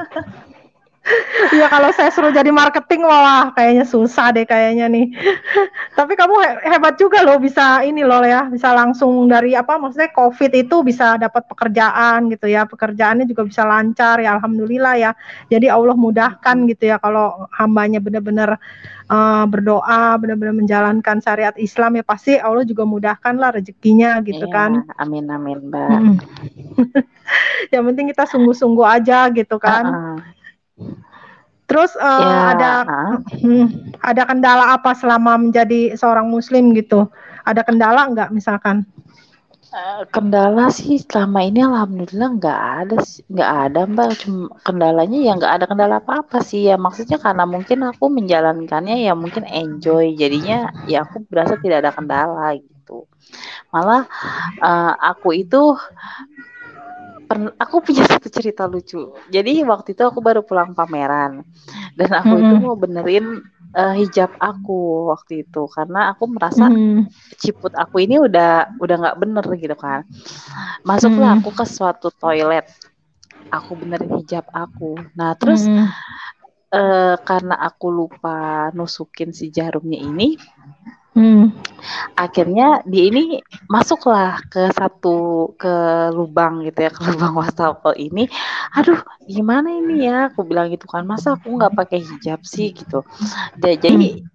Iya kalau saya suruh jadi marketing wah kayaknya susah deh kayaknya nih. Tapi kamu hebat juga loh bisa ini loh ya, bisa langsung dari apa maksudnya Covid itu bisa dapat pekerjaan gitu ya. Pekerjaannya juga bisa lancar ya alhamdulillah ya. Jadi Allah mudahkan gitu ya kalau hambanya benar-benar uh, berdoa, benar-benar menjalankan syariat Islam ya pasti Allah juga mudahkan lah rezekinya gitu Iya, kan. amin amin Mbak. Hmm. Yang penting kita sungguh-sungguh aja gitu kan. Uh-uh. Terus uh, Ya, ada uh. hmm, ada kendala apa selama menjadi seorang Muslim gitu? Ada kendala nggak misalkan? Uh, kendala sih selama ini alhamdulillah nggak ada nggak ada Mbak. Cuma kendalanya ya nggak ada kendala apa-apa sih ya, maksudnya karena mungkin aku menjalankannya ya mungkin enjoy, jadinya ya aku berasa tidak ada kendala gitu. Malah uh, aku itu pernah aku punya satu cerita lucu. Jadi waktu itu aku baru pulang pameran dan aku itu Mm-mm. mau benerin uh, hijab aku waktu itu karena aku merasa Mm-mm. ciput aku ini udah udah nggak bener gitu kan. Masuklah Mm-mm. aku ke suatu toilet, aku benerin hijab aku. Nah terus Mm-mm. uh, karena aku lupa nusukin si jarumnya ini, Mm. akhirnya dia ini masuklah ke satu ke lubang gitu ya, ke lubang wastafel ini. Aduh gimana ini ya, aku bilang gitu kan, masa aku nggak pakai hijab sih gitu. Dan, jadi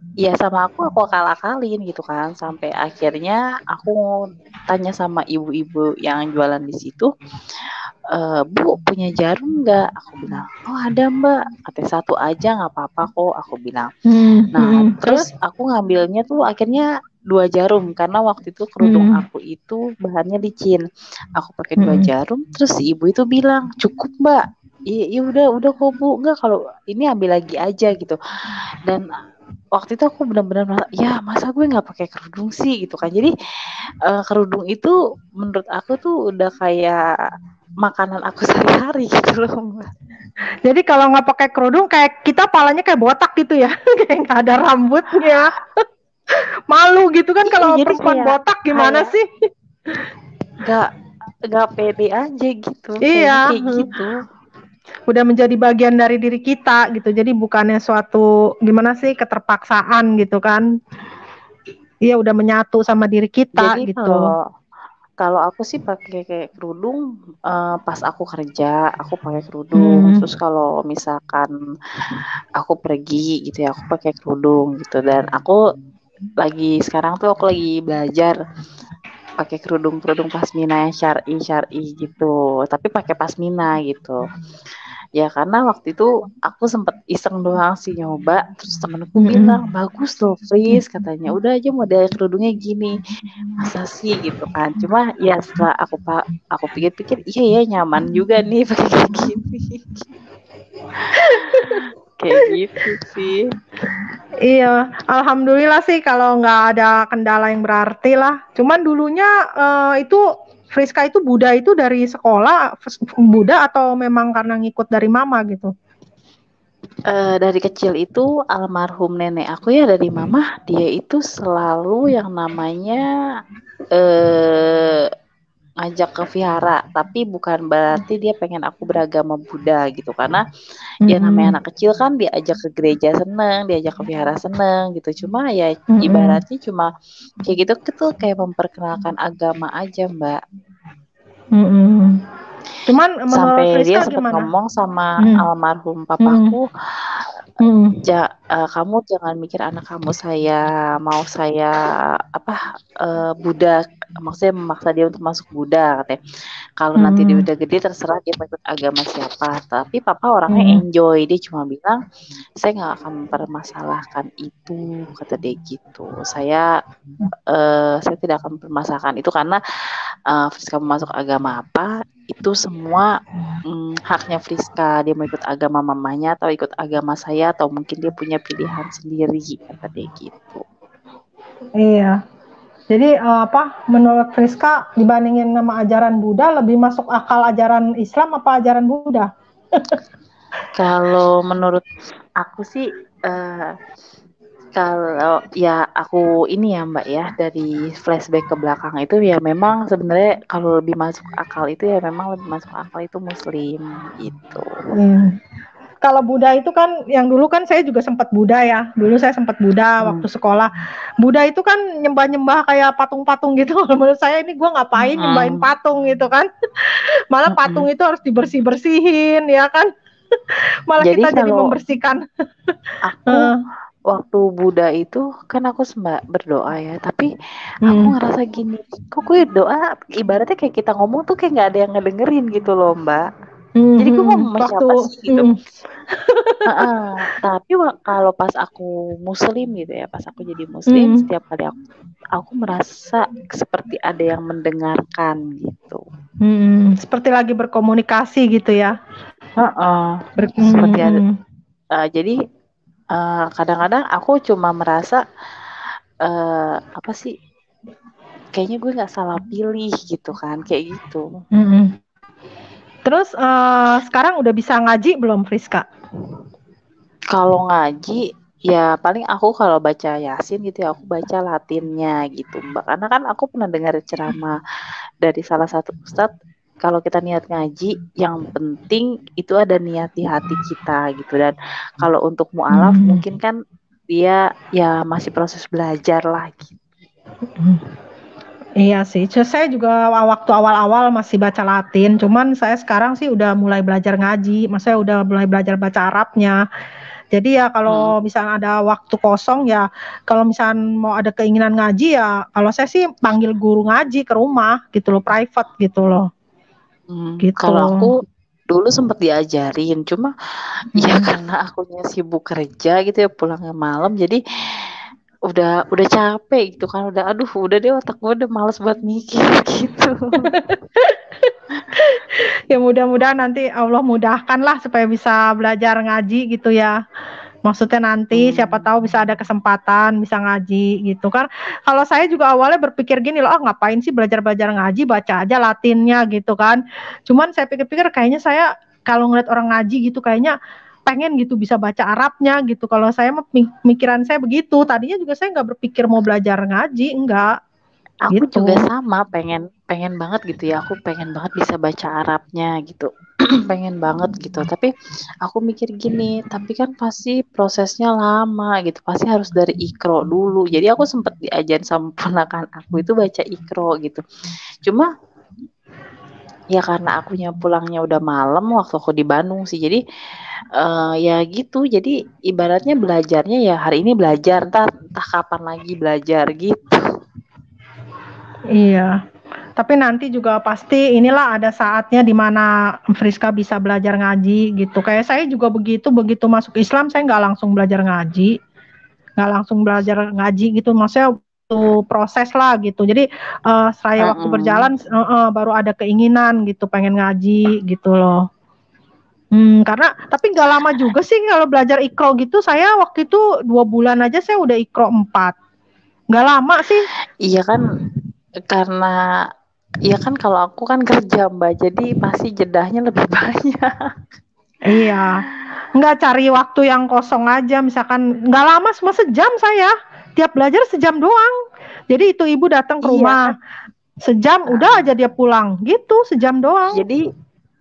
ya sama aku aku akal-akalin gitu kan, sampai akhirnya aku tanya sama ibu-ibu yang jualan di situ, e, Bu punya jarum nggak? Aku bilang, oh ada Mbak, katanya satu aja nggak apa-apa kok, aku bilang. Hmm, Nah hmm, terus aku ngambilnya tuh akhirnya dua jarum karena waktu itu kerudung hmm, aku itu bahannya licin. Aku pakai dua hmm, jarum, terus si ibu itu bilang cukup Mbak. Iya udah udah kok Bu, enggak kalau ini ambil lagi aja gitu. Dan waktu itu aku benar-benar merasa, ya masa gue nggak pakai kerudung sih gitu kan. Jadi uh, kerudung itu menurut aku tuh udah kayak makanan aku sehari-hari gitu loh Mbak. Jadi kalau nggak pakai kerudung kayak kita palanya kayak botak gitu ya, kayak nggak ada rambutnya. Malu gitu kan Iya, kalau jadi perempuan kayak, botak gimana kayak sih? Gak gak pede aja gitu, kayaknya Iya, kayak gitu. udah menjadi bagian dari diri kita gitu. Jadi bukannya suatu gimana sih keterpaksaan gitu kan? Iya udah menyatu sama diri kita Jadi gitu. kalau kalau aku sih pakai kayak kerudung uh, pas aku kerja, aku pakai kerudung. Hmm. Terus kalau misalkan aku pergi gitu ya, aku pakai kerudung gitu. Dan aku lagi sekarang tuh aku lagi belajar pakai kerudung-kerudung pasmina yang syar'i syar'i gitu. Tapi pakai pasmina gitu. Ya karena waktu itu aku sempet iseng doang sih nyoba, terus temenku Mm-mm. bilang bagus loh Fris, katanya udah aja model kerudungnya gini, masa sih gitu kan. Cuma ya setelah aku pak aku pikir-pikir iya ya nyaman juga nih pakai kayak gini. Kayak gitu sih. Iya, alhamdulillah sih kalau nggak ada kendala yang berarti lah. Cuman dulunya uh, itu Friska itu Buddha itu dari sekolah Buddha atau memang karena ngikut dari mama gitu? Uh, dari kecil itu almarhum nenek aku ya dari mama, dia itu selalu yang namanya eh ngajak ke vihara, tapi bukan berarti dia pengen aku beragama Buddha gitu, karena ya namanya anak kecil kan diajak ke gereja seneng, diajak ke vihara seneng gitu. Cuma ya ibaratnya cuma kayak gitu gitu kayak memperkenalkan agama aja Mbak. Mm-mm. Cuman menurut Sampai dia Friska sempat gimana? ngomong sama Mm. almarhum papaku, Mm. ja, uh, kamu jangan mikir anak kamu saya mau saya apa uh, Buddha, maksudnya memaksa dia untuk masuk Buddha katanya. Kalau Mm. nanti dia udah gede terserah dia mau ikut agama siapa. Tapi papa orangnya Mm. enjoy, dia cuma bilang saya nggak akan mempermasalahkan itu, kata dia gitu. Saya uh, saya tidak akan mempermasalahkan itu karena uh, Friska mau masuk agama apa itu semua hmm, haknya Friska. Dia mau ikut agama mamanya atau ikut agama saya atau mungkin dia punya pilihan sendiri, kata dia gitu. Iya. Jadi uh, apa menurut Friska dibandingin nama ajaran Buddha lebih masuk akal ajaran Islam apa ajaran Buddha? Kalau menurut aku sih uh, kalau ya aku ini ya Mbak ya, dari flashback ke belakang itu ya memang sebenarnya kalau lebih masuk akal itu ya memang lebih masuk akal itu Muslim gitu. Hmm. Kalau Buddha itu kan yang dulu kan saya juga sempat Buddha ya. Dulu saya sempat Buddha Hmm. waktu sekolah. Buddha itu kan nyembah-nyembah kayak patung-patung gitu. Menurut saya ini gue ngapain Hmm. nyembahin patung gitu kan. Malah Hmm. patung itu harus dibersih-bersihin ya kan. Malah Jadi kita jadi kalau membersihkan. aku waktu Buddha itu kan aku sembah berdoa ya, tapi aku Hmm. ngerasa gini, kok gue doa ibaratnya kayak kita ngomong tuh kayak nggak ada yang ngedengerin gitu loh Mbak. Hmm. Jadi gue ngomong sama Waktu siapa sih gitu. hmm. Uh-uh. Tapi kalau pas aku Muslim gitu ya, pas aku jadi Muslim, Hmm. setiap kali aku aku merasa seperti ada yang mendengarkan gitu. Hmm. Seperti lagi berkomunikasi gitu ya. Uh-uh. Ber- Seperti ada. hmm. Uh, jadi uh, kadang-kadang aku cuma merasa uh, apa sih? Kayaknya gue nggak salah pilih gitu kan, kayak gitu. Hmm. Terus uh, sekarang udah bisa ngaji belum Friska? Kalau ngaji ya paling aku kalau baca Yasin gitu ya aku baca Latinnya gitu Mbak. Karena kan aku pernah dengar ceramah dari salah satu ustadz, kalau kita niat ngaji yang penting itu ada niat di hati kita gitu. Dan kalau untuk mu'alaf hmm. mungkin kan dia ya masih proses belajar lah gitu. Hmm. Iya sih, saya juga waktu awal-awal masih baca Latin, cuman saya sekarang sih udah mulai belajar ngaji, maksudnya udah mulai belajar baca Arabnya. Jadi ya kalau Hmm. misalnya ada waktu kosong ya, kalau misalnya mau ada keinginan ngaji ya, kalau saya sih panggil guru ngaji ke rumah gitu loh, private gitu loh. Hmm. Gitu. Kalau aku dulu sempat diajarin, cuma ya Hmm. karena akunya sibuk kerja gitu ya, pulangnya malam, jadi udah udah capek gitu kan, udah aduh udah deh otak gue udah males buat mikir gitu. Ya mudah-mudahan nanti Allah mudahkan lah supaya bisa belajar ngaji gitu ya. Maksudnya nanti siapa Hmm. tahu bisa ada kesempatan bisa ngaji gitu kan. Kalau saya juga awalnya berpikir gini loh, ah ngapain sih belajar-belajar ngaji, baca aja Latinnya gitu kan. Cuman saya pikir-pikir kayaknya saya kalau ngeliat orang ngaji gitu kayaknya pengen gitu bisa baca Arabnya gitu. Kalau saya mikiran saya begitu. Tadinya juga saya nggak berpikir mau belajar ngaji, enggak Aku juga gitu. sama, pengen pengen banget gitu ya, aku pengen banget bisa baca Arabnya gitu. Pengen banget gitu, tapi aku mikir gini, tapi kan pasti prosesnya lama gitu, pasti harus dari ikro dulu. Jadi aku sempet diajarin sama ponakan aku itu baca ikro gitu, cuma ya karena akunya pulangnya udah malam waktu aku di Bandung sih, jadi uh, ya gitu, jadi ibaratnya belajarnya ya hari ini belajar, entah, entah kapan lagi belajar gitu. Iya. Tapi nanti juga pasti inilah ada saatnya di mana Friska bisa belajar ngaji gitu. Kayak saya juga begitu, begitu masuk Islam saya nggak langsung belajar ngaji, nggak langsung belajar ngaji gitu. Maksudnya itu proses lah gitu. Jadi uh, seraya waktu Mm-mm. berjalan uh, uh, baru ada keinginan gitu, pengen ngaji gitu loh. Hmm, karena tapi nggak lama juga sih kalau belajar ikro gitu. Saya waktu itu dua bulan aja saya udah ikro empat. Nggak lama sih. Iya kan, karena ya kan kalau aku kan kerja Mbak, jadi pasti jedahnya lebih banyak. Iya, nggak cari waktu yang kosong aja, misalkan nggak lama, cuma sejam saya, tiap belajar sejam doang. Jadi itu ibu datang ke Iya kan. rumah, sejam udah aja Uh, dia pulang, gitu, sejam doang. jadi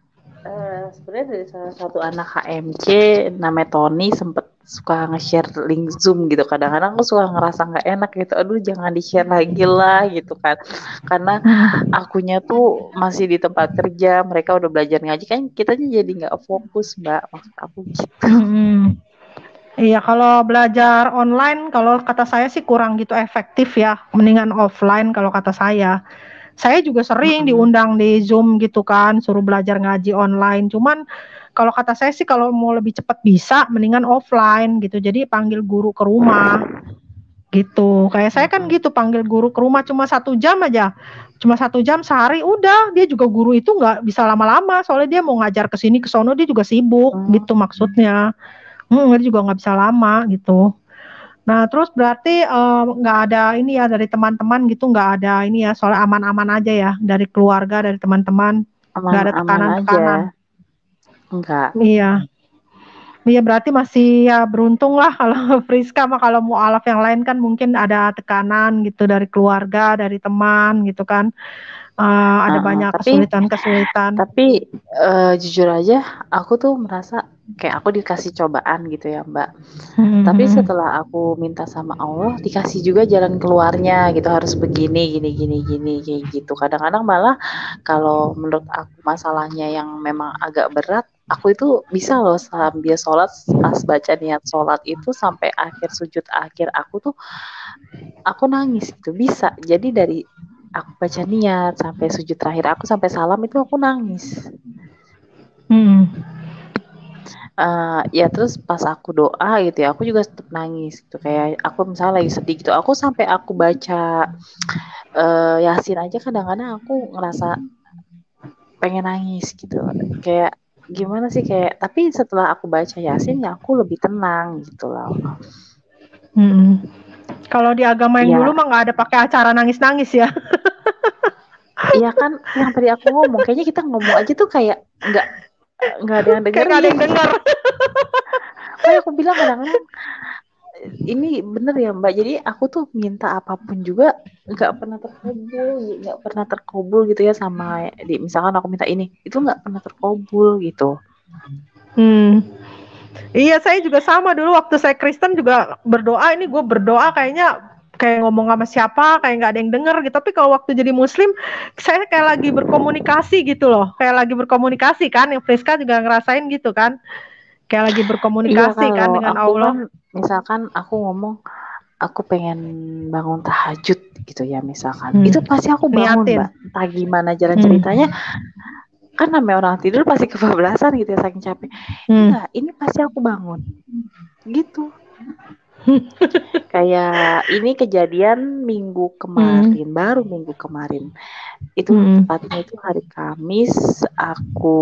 uh, sebenarnya dari salah satu anak H M C namanya Tony sempet suka nge-share link Zoom gitu. Kadang-kadang aku suka ngerasa nggak enak gitu. Aduh jangan di-share lagi lah gitu kan. Karena Hmm. akunya tuh masih di tempat kerja, mereka udah belajar ngaji kan kitanya jadi nggak fokus Mbak. Maksud aku gitu. Hmm. Iya, kalau belajar online, kalau kata saya sih kurang gitu efektif ya, mendingan offline kalau kata saya. Saya juga sering Mm-mm. diundang di Zoom gitu kan, suruh belajar ngaji online. Cuman kalau kata saya sih kalau mau lebih cepat bisa, mendingan offline gitu. Jadi panggil guru ke rumah gitu. Kayak saya kan Mm-mm. gitu, panggil guru ke rumah cuma satu jam aja. Cuma satu jam sehari udah. Dia juga guru itu nggak bisa lama-lama, soalnya dia mau ngajar ke sini ke sono dia juga sibuk Mm. gitu maksudnya. Hmm, dia juga nggak bisa lama gitu. Nah, terus berarti eh, nggak uh, ada ini ya dari teman-teman gitu, nggak ada ini ya, soalnya aman-aman aja ya dari keluarga, dari teman-teman, nggak ada Aman-aman aja. tekanan-tekanan. Enggak. Iya, iya berarti masih ya beruntung lah kalau Friska mah, kalau mau alaf yang lain kan mungkin ada tekanan gitu dari keluarga, dari teman gitu kan. Uh, ada Uh-uh. banyak Tapi kesulitan-kesulitan. tapi uh, jujur aja aku tuh merasa kayak aku dikasih cobaan gitu ya Mbak. Tapi Hmm. setelah aku minta sama Allah, dikasih juga jalan keluarnya gitu, harus begini gini gini gini kayak gitu. Kadang-kadang malah kalau menurut aku masalahnya yang memang agak berat, aku itu bisa loh sambil sholat, pas baca niat sholat itu sampai akhir sujud akhir aku tuh aku nangis gitu, bisa. Jadi dari aku baca niat sampai sujud terakhir aku sampai salam itu aku nangis. Hmm. Uh, ya terus pas aku doa gitu ya, aku juga tetap nangis gitu. Kayak aku misalnya lagi sedih gitu, aku sampai aku baca uh, Yasin aja kadang-kadang aku ngerasa pengen nangis gitu. Kayak gimana sih, kayak tapi setelah aku baca Yasin ya aku lebih tenang gitu loh. Hmm. Kalau di agama yang Ya, dulu mah nggak ada pakai acara nangis-nangis ya. iya kan yang tadi aku ngomong, kayaknya kita ngomong aja tuh kayak nggak nggak ada yang Kayak nggak ada dengerin. yang denger. Makanya aku bilang kadang-kadang ini bener ya Mbak, jadi aku tuh minta apapun juga nggak pernah terkabul, nggak pernah terkabul gitu ya, sama di misalkan aku minta ini itu nggak pernah terkabul gitu. Hmm. Iya, saya juga sama dulu waktu saya Kristen juga berdoa, ini gue berdoa kayaknya kayak ngomong sama siapa, kayak nggak ada yang denger gitu. Tapi kalau waktu jadi Muslim, saya kayak lagi berkomunikasi gitu loh, kayak lagi berkomunikasi kan. Yang Friska juga ngerasain gitu kan, Kayak lagi berkomunikasi iya, kan kalau dengan aku Allah. kan misalkan aku ngomong aku pengen bangun tahajud gitu ya misalkan. Hmm. Itu pasti aku bangun, Niatin. Mbak. Entah gimana jalan Hmm. ceritanya. Kan namanya orang tidur pasti kebablasan gitu ya saking capek. Hmm. Enggak, ini pasti aku bangun. Gitu. Kayak ini kejadian minggu kemarin, hmm. baru minggu kemarin. Itu hmm. tepatnya itu hari Kamis aku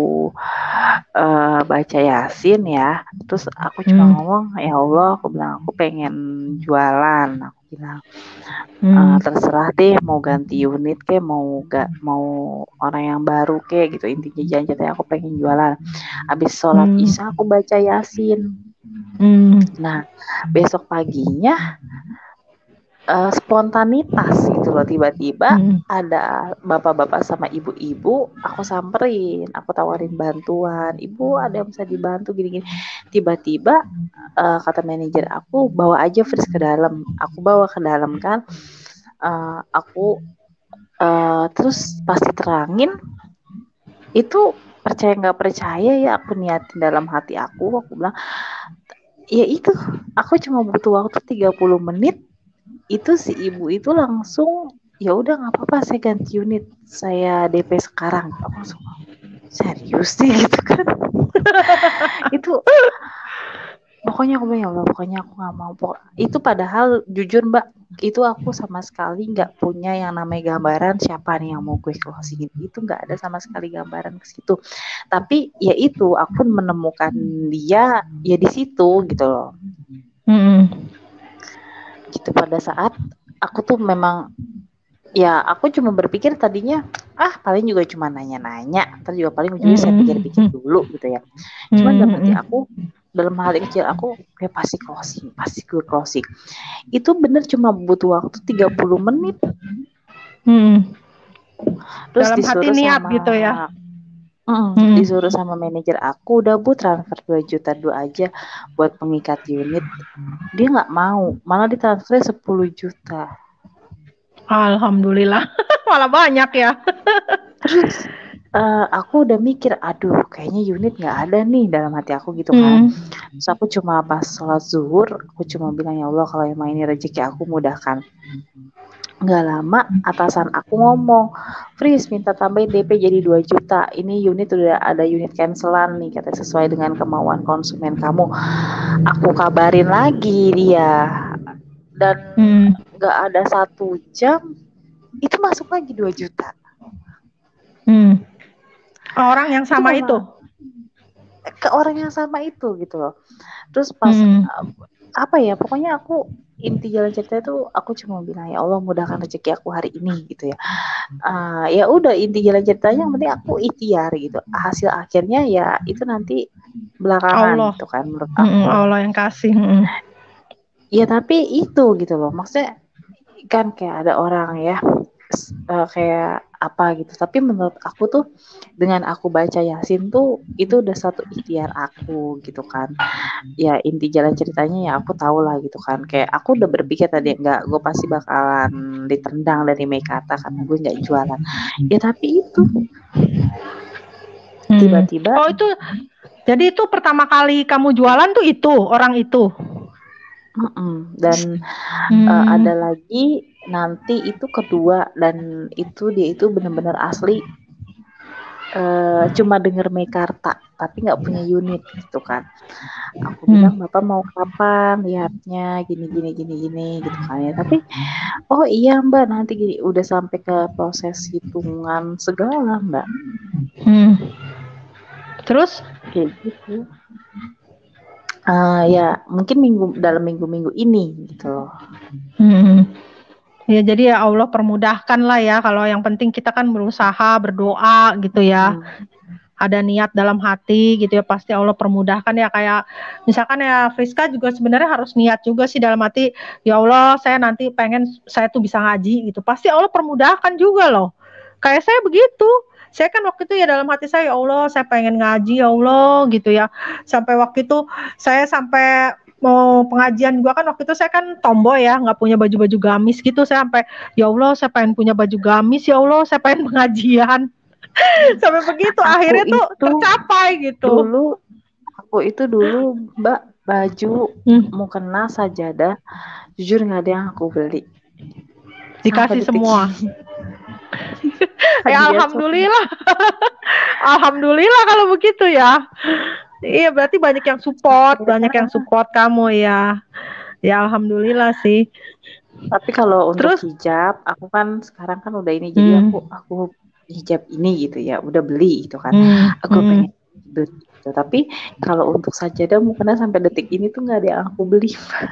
uh, baca Yasin ya. Terus aku cuma hmm. ngomong, ya Allah, aku bilang aku pengen jualan. Aku bilang hmm. uh, terserah deh mau ganti unit kayak mau gak mau orang yang baru kayak gitu, intinya janji aku pengen jualan. Abis sholat hmm. isya aku baca Yasin. Hmm. Nah, besok paginya uh, spontanitas gitu loh, tiba-tiba hmm. ada bapak-bapak sama ibu-ibu, aku samperin, aku tawarin bantuan, ibu ada yang bisa dibantu gini-gini. Tiba-tiba uh, kata manajer aku, bawa aja Fris ke dalam. Aku bawa ke dalam kan, uh, aku uh, terus pasti terangin itu. Percaya nggak percaya ya, aku niatin dalam hati aku, aku bilang ya itu, aku cuma butuh waktu tiga puluh menit, itu si ibu itu langsung ya udah nggak apa-apa saya ganti unit, saya D P sekarang. Aku langsung serius sih gitu kan. Itu pokoknya aku bilang ya Allah, pokoknya aku nggak mau. Pokok, itu padahal jujur Mbak, itu aku sama sekali nggak punya yang namanya gambaran siapa nih yang mau gue closing. Itu nggak ada sama sekali gambaran ke situ. Tapi ya itu aku menemukan dia ya di situ gitu loh. Mm-hmm. Gitu pada saat aku tuh memang ya aku cuma berpikir tadinya ah paling juga cuma nanya-nanya, terus juga paling ujungnya mm-hmm. saya pikir-pikir dulu gitu ya. Cuman mm-hmm. dalam hati aku, dalam hal kecil aku ya pasti closing, pasti gue closing. Itu bener cuma butuh waktu tiga puluh menit. Hmm. Terus dalam disuruh hati niat sama gitu ya. Mm, hmm. Disuruh sama manajer aku, udah Bu transfer dua juta dua aja buat pengikat unit. Dia nggak mau, malah ditransfer sepuluh juta. Alhamdulillah, malah banyak ya. Terus Uh, aku udah mikir, aduh kayaknya unit nggak ada nih dalam hati aku gitu kan. Hmm. Terus aku cuma pas sholat zuhur, aku cuma bilang ya Allah kalau emang ini rezeki aku mudahkan. Nggak lama atasan aku ngomong, Fris minta tambahin D P jadi dua juta. Ini unit udah ada unit cancelan nih, kata sesuai dengan kemauan konsumen kamu. Aku kabarin lagi dia. Dan nggak hmm. ada satu jam itu masuk lagi dua juta. Hmm. Orang yang sama itu, itu ke orang yang sama itu gitu loh. Terus pas hmm. uh, apa ya pokoknya aku inti jalan cerita itu aku cuma bilang ya Allah mudahkan rezeki aku hari ini gitu ya. Uh, ya udah inti jalan ceritanya yang penting aku ikhtiar gitu. Hasil akhirnya ya itu nanti belakangan Allah. gitu kan menurut aku. Mm-mm, Allah yang kasih. Mm-mm. Ya tapi itu gitu loh, maksudnya kan kayak ada orang ya uh, kayak apa gitu, tapi menurut aku tuh dengan aku baca Yasin tuh itu udah satu ikhtiar aku gitu kan. Ya inti jalan ceritanya ya aku tahu lah gitu kan, kayak aku udah berpikir tadi enggak gue pasti bakalan ditendang dari Meikata karena gue nggak jualan ya, tapi itu hmm. tiba-tiba oh itu jadi itu pertama kali kamu jualan tuh itu orang itu. Mm-mm. Dan hmm. uh, ada lagi nanti itu kedua, dan itu dia itu benar-benar asli uh, cuma denger Meikarta tapi nggak punya unit gitu kan. Aku hmm. bilang Bapak mau kapan lihatnya gini gini gini gini gitu kan ya, tapi oh iya Mbak nanti gini, udah sampai ke proses hitungan segala Mbak. Hmm. Terus kayak gitu. Uh, ya mungkin minggu dalam minggu-minggu ini gitu loh. Hmm. Ya jadi ya Allah permudahkan lah ya, kalau yang penting kita kan berusaha berdoa gitu ya. Hmm. Ada niat dalam hati gitu ya, pasti Allah permudahkan ya. Kayak misalkan ya Friska juga sebenarnya harus niat juga sih dalam hati, ya Allah saya nanti pengen saya tuh bisa ngaji gitu. Pasti Allah permudahkan juga loh. Kayak saya begitu. Saya kan waktu itu ya dalam hati saya, ya Allah saya pengen ngaji ya Allah gitu ya. Sampai waktu itu saya sampai mau pengajian juga kan, waktu itu saya kan tomboy ya, nggak punya baju-baju gamis gitu. Saya sampai ya Allah saya pengen punya baju gamis, ya Allah saya pengen pengajian. Sampai begitu aku akhirnya tuh tercapai gitu. Dulu aku aku itu dulu Mbak baju Hmm. mukena sajadah jujur nggak ada yang aku beli. Dikasih semua. Ya alhamdulillah. Alhamdulillah kalau begitu ya. Iya berarti banyak yang support, banyak yang support kamu ya. Ya alhamdulillah sih. Tapi kalau untuk Terus hijab, aku kan sekarang kan udah ini, jadi hmm, aku aku hijab ini gitu ya, udah beli gitu kan. hmm, Aku hmm. pengen beli gitu. Tapi kalau untuk sajadah mukena sampai detik ini tuh nggak ada yang aku beli.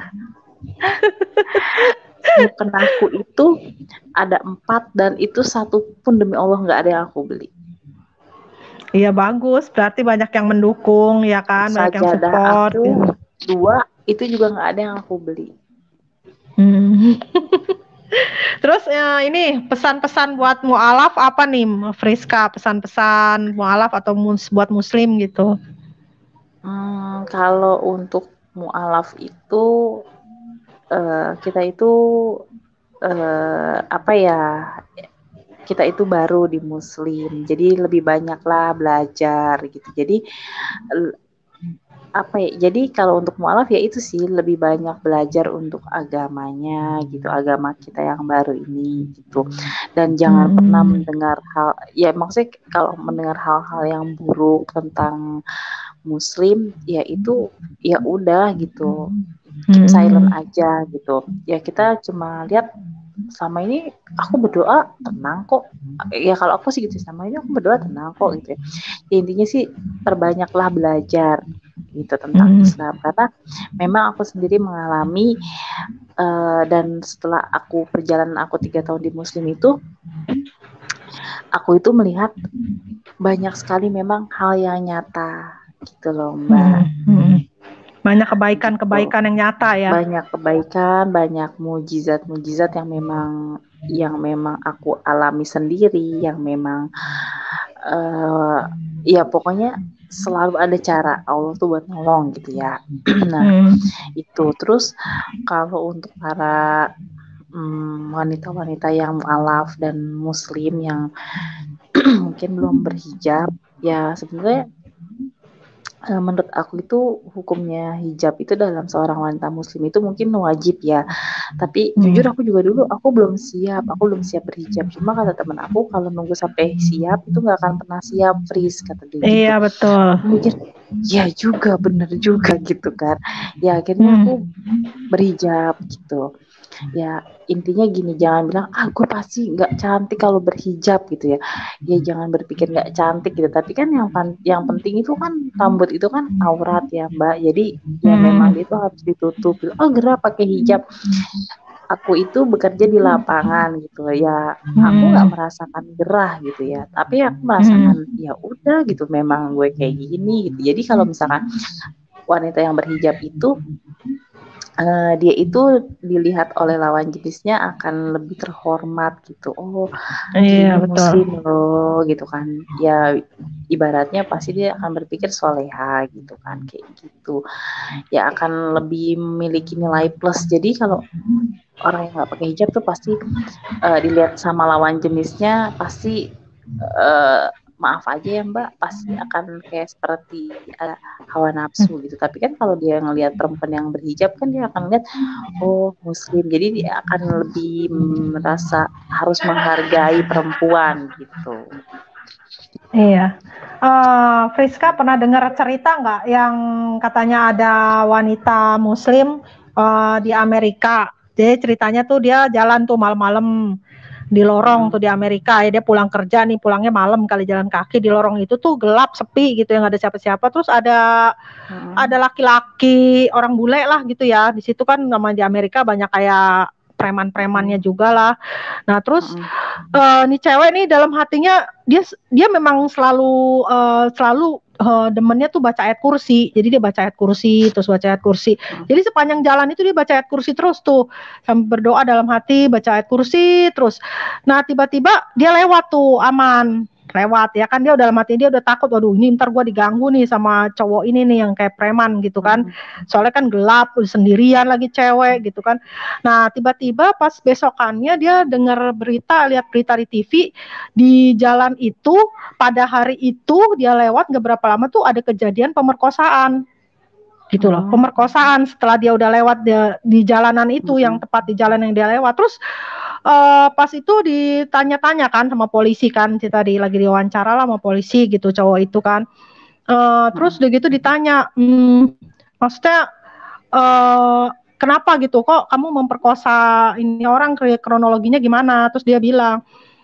Mukenaku itu ada empat dan itu satu pun demi Allah nggak ada yang aku beli. Iya bagus, berarti banyak yang mendukung ya kan, banyak yang Sajadah support. aku Gitu. dua itu juga nggak ada yang aku beli. Hmm. Terus ya, ini pesan-pesan buat mualaf apa nih, Friska? Pesan-pesan mualaf atau mus buat muslim gitu? Hmm, kalau untuk mualaf itu uh, kita itu uh, apa ya? Kita itu baru di muslim, jadi lebih banyaklah belajar gitu. Jadi apa ya? Jadi kalau untuk mualaf ya itu sih lebih banyak belajar untuk agamanya gitu, agama kita yang baru ini gitu. Dan jangan hmm. pernah mendengar hal ya maksudnya kalau mendengar hal-hal yang buruk tentang muslim ya itu ya udah gitu. Keep silent aja gitu. Ya kita cuma lihat selama ini aku berdoa tenang kok. Ya kalau aku sih gitu, selama ini aku berdoa tenang kok gitu ya. Ya intinya sih perbanyaklah belajar gitu tentang hmm. Islam karena memang aku sendiri mengalami uh, dan setelah aku perjalanan aku tiga tahun di muslim itu aku itu melihat banyak sekali memang hal yang nyata gitu loh Mbak. Hmm. Banyak kebaikan-kebaikan gitu. Yang nyata ya. Banyak kebaikan, banyak mujizat-mujizat yang memang yang memang aku alami sendiri, yang memang uh, ya pokoknya selalu ada cara Allah tuh buat nolong gitu ya. Nah hmm. itu terus kalau untuk para um, wanita-wanita yang mualaf dan muslim yang mungkin belum berhijab ya sebenarnya menurut aku itu hukumnya hijab itu dalam seorang wanita muslim itu mungkin wajib ya. Tapi hmm. jujur aku juga dulu aku belum siap, aku belum siap berhijab. Cuma kata teman aku kalau nunggu sampai siap itu nggak akan pernah siap, Fris kata dia gitu. Iya betul. Aku mikir ya juga bener juga gitu kan. Ya akhirnya aku berhijab gitu. Ya intinya gini, jangan bilang ah gue pasti nggak cantik kalau berhijab gitu ya. Ya jangan berpikir nggak cantik gitu. Tapi kan yang yang penting itu kan rambut itu kan aurat ya Mbak. Jadi ya memang itu harus ditutup. Oh gerah pakai hijab. Aku itu bekerja di lapangan gitu ya. Aku nggak merasakan gerah gitu ya. Tapi aku merasakan ya udah gitu. Memang gue kayak gini gitu. Jadi kalau misalkan wanita yang berhijab itu Uh, dia itu dilihat oleh lawan jenisnya akan lebih terhormat gitu. Oh, iya, ini betul. muslim loh gitu kan. Ya ibaratnya pasti dia akan berpikir soleha gitu kan kayak gitu. Ya akan lebih memiliki nilai plus. Jadi kalau orang yang nggak pakai hijab tuh pasti uh, dilihat sama lawan jenisnya pasti uh, maaf aja ya Mbak, pasti akan kayak seperti uh, hawa nafsu gitu. Tapi kan kalau dia ngelihat perempuan yang berhijab kan dia akan lihat oh muslim. Jadi dia akan lebih merasa harus menghargai perempuan gitu. Iya. Uh, Friska pernah dengar cerita nggak yang katanya ada wanita muslim uh, di Amerika. Jadi ceritanya tuh dia jalan tuh malam-malam di lorong tuh di Amerika ya, dia pulang kerja nih, pulangnya malam kali jalan kaki di lorong itu tuh gelap sepi gitu ya, nggak ada siapa-siapa. Terus ada hmm. ada laki-laki orang bule lah gitu ya, di situ kan namanya di Amerika banyak kayak preman-premannya juga lah. Nah terus hmm. uh, nih cewek nih dalam hatinya dia dia memang selalu uh, selalu uh, demennya tuh baca ayat kursi. Jadi dia baca ayat kursi terus baca ayat kursi. Hmm. Jadi sepanjang jalan itu dia baca ayat kursi terus tuh, sambil berdoa dalam hati baca ayat kursi terus. Nah tiba-tiba dia lewat tuh aman. Lewat ya kan, dia udah dalam hati dia udah takut, waduh ini ntar gue diganggu nih sama cowok ini nih yang kayak preman gitu kan, soalnya kan gelap sendirian lagi cewek gitu kan. Nah tiba-tiba pas besokannya dia dengar berita, lihat berita di T V di jalan itu pada hari itu dia lewat nggak berapa lama tuh ada kejadian pemerkosaan. gitu loh, pemerkosaan setelah dia udah lewat dia, di jalanan itu, yang tepat di jalan yang dia lewat. Terus uh, pas itu ditanya-tanya kan sama polisi kan, kita di lagi diwawancara lah sama polisi gitu, cowok itu kan. Uh, terus udah gitu ditanya, hmm, maksudnya uh, kenapa gitu, kok kamu memperkosa ini orang, kronologinya gimana? Terus dia bilang,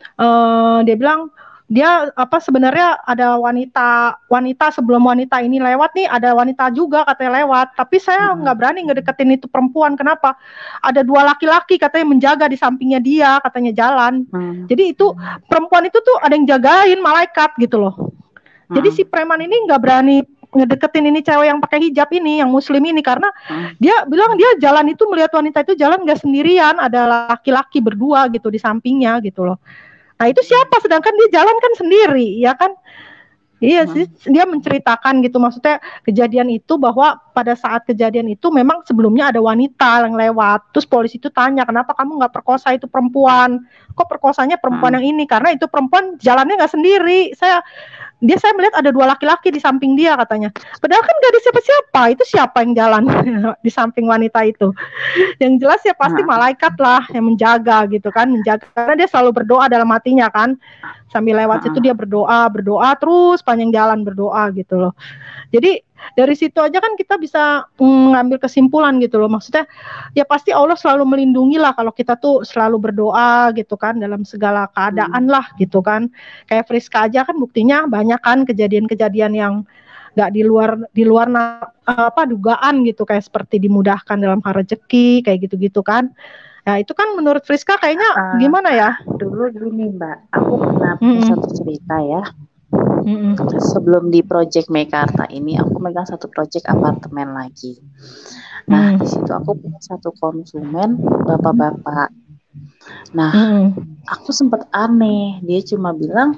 uh, dia bilang dia apa sebenarnya ada wanita wanita sebelum wanita ini lewat nih, ada wanita juga katanya lewat, tapi saya nggak berani ngedeketin itu perempuan. Kenapa? Ada dua laki-laki katanya menjaga di sampingnya dia, katanya jalan. Hmm. Jadi itu perempuan itu tuh ada yang jagain, malaikat gitu loh. Hmm. Jadi si preman ini nggak berani ngedeketin ini cewek yang pakai hijab ini, yang muslim ini, karena hmm. dia bilang dia jalan itu melihat wanita itu jalan nggak sendirian, ada laki-laki berdua gitu di sampingnya gitu loh. Nah itu siapa, sedangkan dia jalan kan sendiri, ya kan? Iya sih, dia menceritakan gitu, maksudnya kejadian itu, bahwa pada saat kejadian itu memang sebelumnya ada wanita yang lewat. Terus polisi itu tanya, kenapa kamu nggak perkosa itu perempuan? Kok perkosanya perempuan hmm. yang ini? Karena itu perempuan jalannya nggak sendiri. Saya dia saya melihat ada dua laki-laki di samping dia katanya. Padahal kan nggak ada siapa-siapa. Itu siapa yang jalan di samping wanita itu? Yang jelas ya pasti malaikat lah yang menjaga gitu kan, menjaga, karena dia selalu berdoa dalam hatinya kan. Sambil lewat situ dia berdoa, berdoa terus panjang jalan berdoa gitu loh. Jadi dari situ aja kan kita bisa mengambil kesimpulan gitu loh. Maksudnya ya pasti Allah selalu melindungi lah kalau kita tuh selalu berdoa gitu kan, dalam segala keadaan lah gitu kan. Kayak Friska aja kan buktinya banyak kan kejadian-kejadian yang nggak di luar di luar apa dugaan gitu, kayak seperti dimudahkan dalam hal rezeki kayak gitu-gitu kan. Ya itu kan menurut Friska kayaknya uh, gimana ya? Dulu gini Mbak, aku pernah punya mm-hmm. satu cerita ya. Mm-hmm. Sebelum di Project Mekarta ini, aku megang satu project apartemen lagi. Nah mm. di situ aku punya satu konsumen bapak-bapak. Nah mm. aku sempat aneh, dia cuma bilang,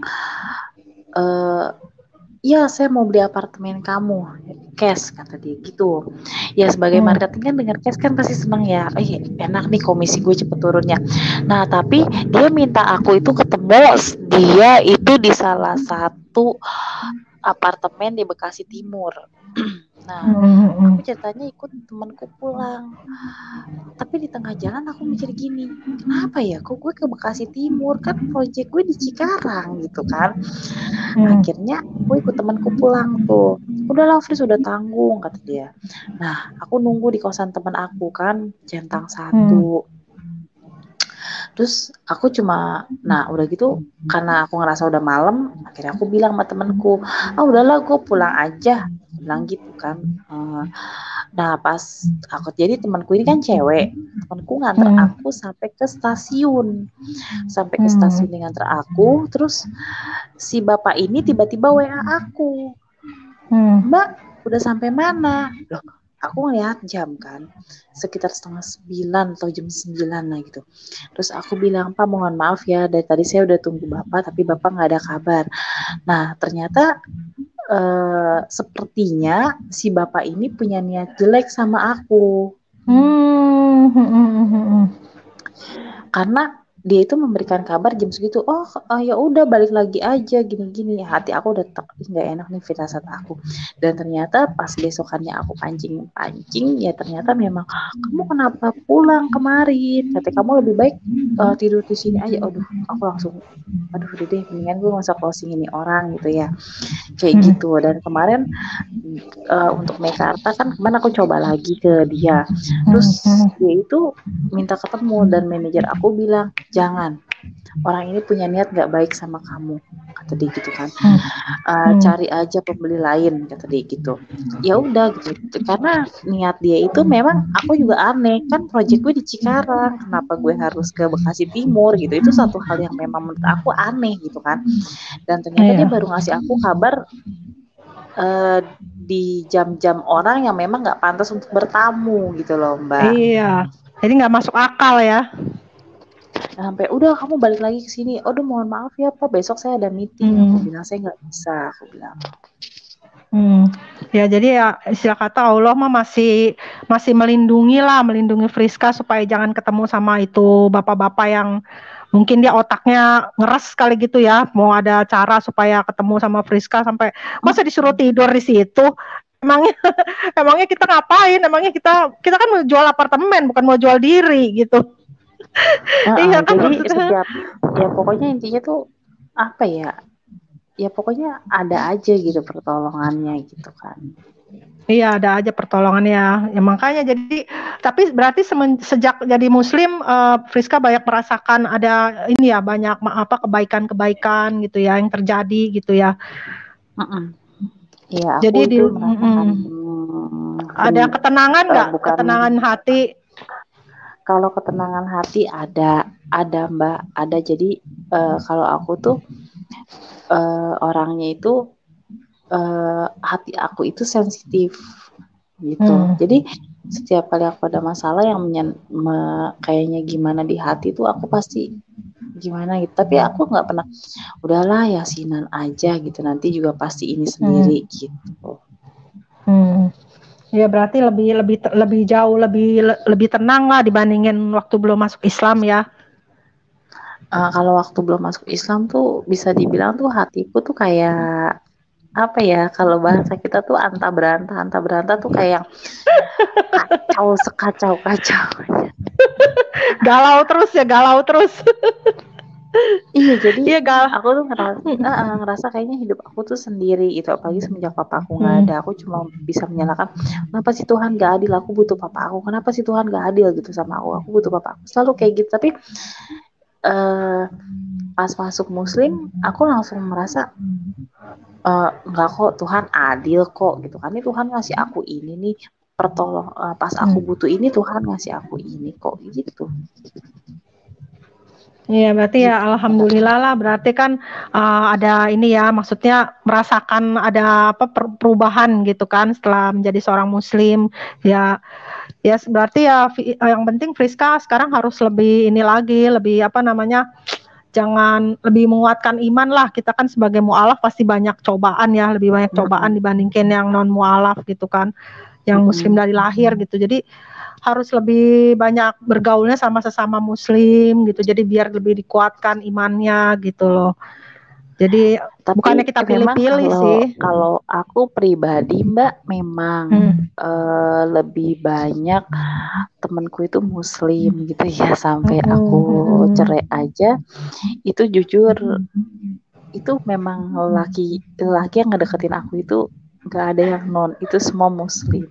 e, ya saya mau beli apartemen kamu, cash kata dia gitu. Ya sebagai hmm. marketing kan dengar cash kan pasti seneng ya, eh enak nih komisi gue cepet turunnya. Nah tapi dia minta aku itu ketemu dia itu di salah satu apartemen di Bekasi Timur. Nah aku ceritanya ikut temanku pulang, tapi di tengah jalan aku mikir gini, kenapa ya kok gue ke Bekasi Timur, kan proyek gue di Cikarang gitu kan. hmm. Akhirnya gue ikut temanku pulang tuh, udahlah Fris udah tanggung kata dia. Nah aku nunggu di kosan teman aku kan, centang satu. hmm. Terus aku cuma, nah udah gitu karena aku ngerasa udah malam, akhirnya aku bilang sama temanku, ah udahlah gue pulang aja, bilang gitu kan. uh, Nah pas aku, jadi temanku ini kan cewek, temanku nganter hmm. aku sampai ke stasiun, sampai ke stasiun hmm. nganter aku. Terus si bapak ini tiba-tiba W A aku, hmm. Mbak udah sampai mana? Loh aku ngeliat jam kan, sekitar setengah sembilan atau jam sembilan lah gitu. Terus aku bilang, Pak mohon maaf ya, dari tadi saya udah tunggu Bapak, tapi Bapak nggak ada kabar. Nah ternyata eh, sepertinya si Bapak ini punya niat jelek sama aku. Hmm. Karena dia itu memberikan kabar jam segitu, oh, oh ya udah balik lagi aja gini-gini. Hati aku udah nggak enak nih firasat aku. Dan ternyata pas besokannya aku pancing-pancing, ya ternyata memang kamu kenapa pulang kemarin? Kata kamu lebih baik uh, tidur di sini aja. Aduh, aku langsung, aduh udah deh, mendingan gue nggak usah closing ini orang gitu ya, kayak hmm. gitu. Dan kemarin uh, untuk Mekarta kan kemarin aku coba lagi ke dia, terus hmm. dia itu minta ketemu dan manajer aku bilang, jangan, orang ini punya niat gak baik sama kamu, kata dia gitu kan. uh, hmm. Cari aja pembeli lain, kata dia gitu. Ya udah gitu, karena niat dia itu memang aku juga aneh kan, proyek gue di Cikarang, kenapa gue harus ke Bekasi Timur gitu. Itu satu hal yang memang menurut aku aneh gitu kan. Dan ternyata yeah. dia baru ngasih aku kabar uh, di jam-jam orang yang memang gak pantas untuk bertamu gitu loh Mbak. Iya, jadi gak masuk akal ya. Nah, sampai udah kamu balik lagi ke sini. Oh, udah mohon maaf ya Pak, besok saya ada meeting. Hmm. Aku bilang saya nggak bisa. Aku bilang. Hmm. Ya jadi ya istilah kata Allah mah masih masih melindungi lah, melindungi Friska supaya jangan ketemu sama itu bapak-bapak yang mungkin dia otaknya ngeres kali gitu ya. Mau ada cara supaya ketemu sama Friska sampai masa disuruh tidur di situ. emangnya emangnya kita ngapain? Emangnya kita kita kan mau jual apartemen, bukan mau jual diri gitu. Uh, uh, Iya kan jadi maksudnya. setiap ya pokoknya intinya tuh apa ya? Ya pokoknya ada aja gitu pertolongannya gitu kan. Iya ada aja pertolongan ya. Ya makanya jadi tapi berarti semen, sejak jadi muslim uh, Friska banyak merasakan ada ini ya banyak apa kebaikan-kebaikan gitu ya yang terjadi gitu ya. Iya, aku Jadi di itu mm, merasakan mm. ada hmm, ketenangan uh, nggak? bukan Ketenangan hati. kalau ketenangan hati ada, ada Mbak, ada. Jadi uh, kalau aku tuh uh, orangnya itu uh, hati aku itu sensitif gitu. Hmm. Jadi setiap kali aku ada masalah yang menyen, me, kayaknya gimana di hati tuh aku pasti gimana gitu. Tapi aku nggak pernah udahlah yasinan aja gitu. Nanti juga pasti ini sendiri hmm. gitu. Hmm. Ya berarti lebih lebih lebih jauh lebih lebih tenang lah dibandingin waktu belum masuk Islam ya. Uh, kalau waktu belum masuk Islam tuh bisa dibilang tuh hatiku tuh kayak apa ya, kalau bahasa kita tuh anta beranta, anta beranta tuh kayak kacau sekacau kacau. Galau terus ya, galau terus. Iya, jadi iya, gal aku tuh ngerasa, uh, ngerasa kayaknya hidup aku tuh sendiri gitu. Apalagi semenjak papa aku nggak ada, aku cuma bisa menyalahkan kenapa sih Tuhan gak adil, aku butuh papa aku, kenapa sih Tuhan gak adil gitu sama aku, aku butuh papa aku, selalu kayak gitu. Tapi uh, pas masuk muslim aku langsung merasa uh, nggak kok, Tuhan adil kok gitu kan, ini Tuhan ngasih aku ini nih pertolong, uh, pas aku butuh ini Tuhan ngasih aku ini kok gitu. Iya berarti ya alhamdulillah lah, berarti kan uh, ada ini ya, maksudnya merasakan ada apa perubahan gitu kan setelah menjadi seorang muslim ya. Ya berarti ya yang penting Friska sekarang harus lebih ini lagi, lebih apa namanya, jangan lebih menguatkan iman lah. Kita kan sebagai mu'alaf pasti banyak cobaan ya, lebih banyak cobaan dibandingkan yang non mu'alaf gitu kan, yang muslim dari lahir gitu. Jadi harus lebih banyak bergaulnya sama sesama muslim gitu, jadi biar lebih dikuatkan imannya gitu loh. Jadi tapi bukannya kita pilih-pilih kalau, sih. Kalau aku pribadi Mbak memang hmm. uh, lebih banyak temanku itu muslim gitu ya, sampai hmm. aku cerai aja itu jujur hmm. itu memang laki laki yang ngedeketin aku itu nggak ada yang non, itu semua muslim.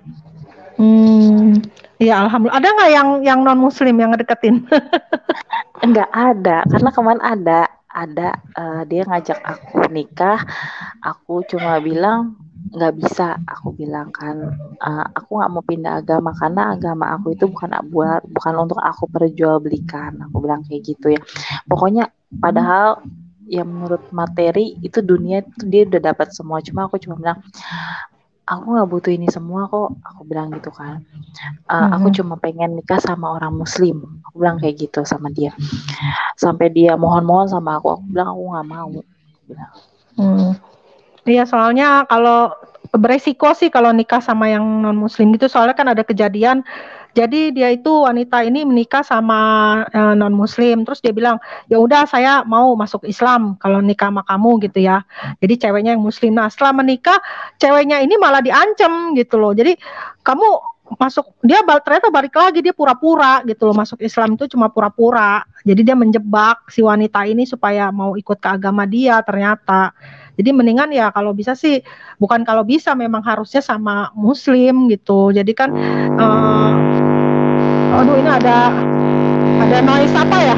Hmm, ya alhamdulillah. Ada nggak yang yang non muslim yang ngedeketin? Enggak ada, karena kemarin ada ada uh, dia ngajak aku nikah, aku cuma bilang nggak bisa, aku bilang kan uh, aku nggak mau pindah agama karena agama aku itu bukan buat bukan untuk aku perjualbelikan, aku bilang kayak gitu ya. Pokoknya padahal yang menurut materi itu dunia itu dia udah dapat semua, cuma aku cuma bilang aku nggak butuh ini semua kok, aku bilang gitu kan. Uh, mm-hmm. Aku cuma pengen nikah sama orang muslim, aku bilang kayak gitu sama dia. Sampai dia mohon-mohon sama aku, aku bilang aku nggak mau. Hmm. Iya soalnya kalau beresiko sih kalau nikah sama yang non muslim gitu, soalnya kan ada kejadian. Jadi dia itu wanita ini menikah sama uh, non muslim, terus dia bilang ya udah saya mau masuk Islam kalau nikah sama kamu gitu ya. Jadi ceweknya yang muslim. Nah setelah menikah ceweknya ini malah diancam gitu loh. Jadi kamu masuk, dia ternyata balik lagi, dia pura-pura gitu loh, masuk Islam itu cuma pura-pura. Jadi dia menjebak si wanita ini supaya mau ikut ke agama dia ternyata. Jadi mendingan ya kalau bisa sih, bukan kalau bisa, memang harusnya sama muslim gitu. Jadi kan uh, aduh ini ada ada noise apa ya?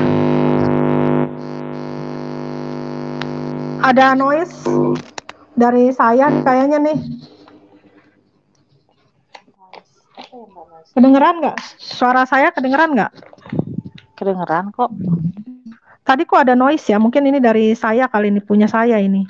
Ada noise dari saya kayaknya nih. Kedengeran nggak? Suara saya kedengeran nggak? Kedengeran kok. Tadi kok ada noise ya? Mungkin ini dari saya kali, ini punya saya ini.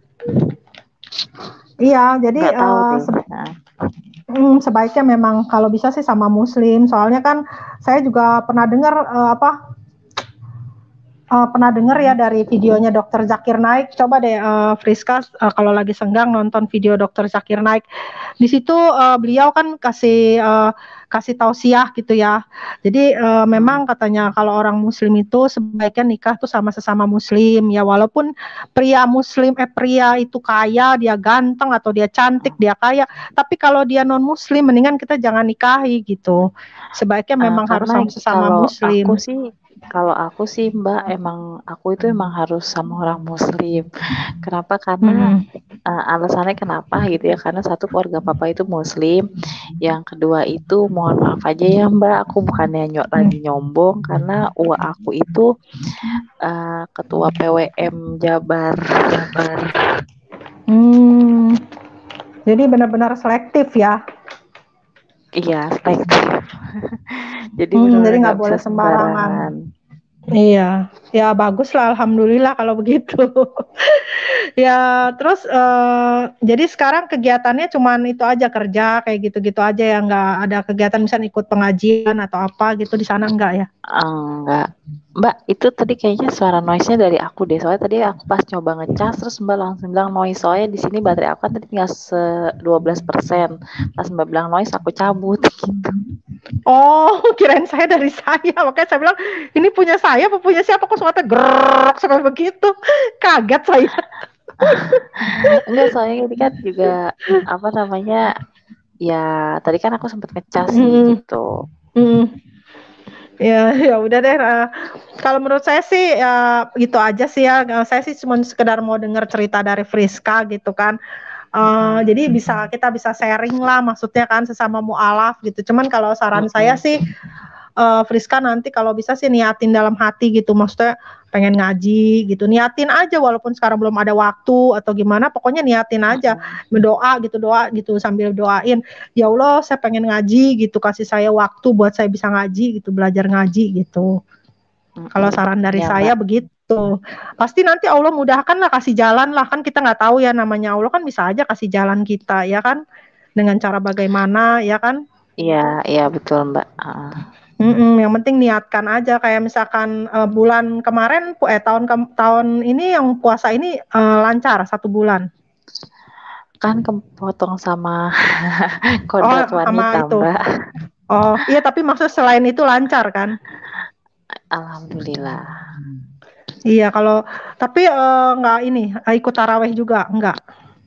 Iya, jadi uh, se- hmm, sebaiknya memang kalau bisa sih sama muslim. Soalnya kan saya juga pernah dengar uh, apa? Uh, pernah dengar ya dari videonya dokter Zakir Naik. Coba deh uh, Friska uh, kalau lagi senggang nonton video dokter Zakir Naik. Di situ uh, beliau kan kasih uh, kasih tausiah gitu ya. Jadi uh, memang katanya kalau orang muslim itu sebaiknya nikah tuh sama sesama muslim ya, walaupun pria muslim eh pria itu kaya, dia ganteng atau dia cantik, dia kaya, tapi kalau dia non muslim mendingan kita jangan nikahi gitu. Sebaiknya Uh, memang harus karena sama sesama kalau muslim. aku sih, kalau aku sih Mbak, emang aku itu emang harus sama orang muslim. Kenapa? Karena Hmm. uh, alasannya kenapa gitu ya? Karena satu, keluarga papa itu muslim. Yang kedua itu, mohon maaf aja ya Mbak, aku bukannya nyok lagi nyombong, karena uang aku itu uh, ketua P W M Jabar. Jabar. Hmm. Jadi benar-benar selektif ya. Iya, selektif. Jadi hmm, benar-benar jadi nggak nggak boleh bisa sembarangan. sembarangan. Iya, ya bagus lah, alhamdulillah kalau begitu. Ya, terus uh, jadi sekarang kegiatannya cuman itu aja, kerja kayak gitu-gitu aja ya, nggak ada kegiatan misalnya ikut pengajian atau apa gitu di sana, enggak ya? Enggak. Mbak, itu tadi kayaknya suara noise-nya dari aku deh. Soalnya tadi aku pas coba ngecas terus Mbak langsung bilang noise. Soalnya di sini baterai aku kan tadi tinggal se dua belas persen. Pas Mbak bilang noise aku cabut gitu. Oh, kirain saya dari saya. Makanya saya bilang, ini punya saya apa punya siapa, kok suaranya gerak seperti begitu. Kaget saya. Enggak, soalnya ini kan juga apa namanya, ya tadi kan aku sempat ngecas sih Hmm. gitu. Hmm. Ya, ya udah deh. Uh, kalau menurut saya sih ya gitu aja sih ya. Uh, saya sih cuma sekedar mau dengar cerita dari Friska gitu kan. Uh, hmm. Jadi bisa kita bisa sharing lah, maksudnya kan sesama mualaf gitu. Cuman kalau saran hmm. saya sih, uh, Friska nanti kalau bisa sih niatin dalam hati gitu, maksudnya pengen ngaji gitu, niatin aja walaupun sekarang belum ada waktu atau gimana, pokoknya niatin aja, berdoa gitu, doa gitu sambil doain, ya Allah saya pengen ngaji gitu, kasih saya waktu buat saya bisa ngaji gitu, belajar ngaji gitu. Mm-hmm. Kalau saran dari ya, saya Mbak. Begitu, pasti nanti Allah mudahkan lah, kasih jalan lah, kan kita nggak tahu ya, namanya Allah kan bisa aja kasih jalan kita ya kan, dengan cara bagaimana ya kan. Iya, iya betul Mbak. Uh. Mm-mm, yang penting niatkan aja, kayak misalkan uh, bulan kemarin eh tahun ke, tahun ini yang puasa ini uh, lancar satu bulan. Kan kepotong sama kodrat oh, wanita itu. Mbak. Oh iya, tapi maksud selain itu lancar kan? Alhamdulillah. Iya, kalau tapi nggak uh, ini ikut taraweh juga enggak?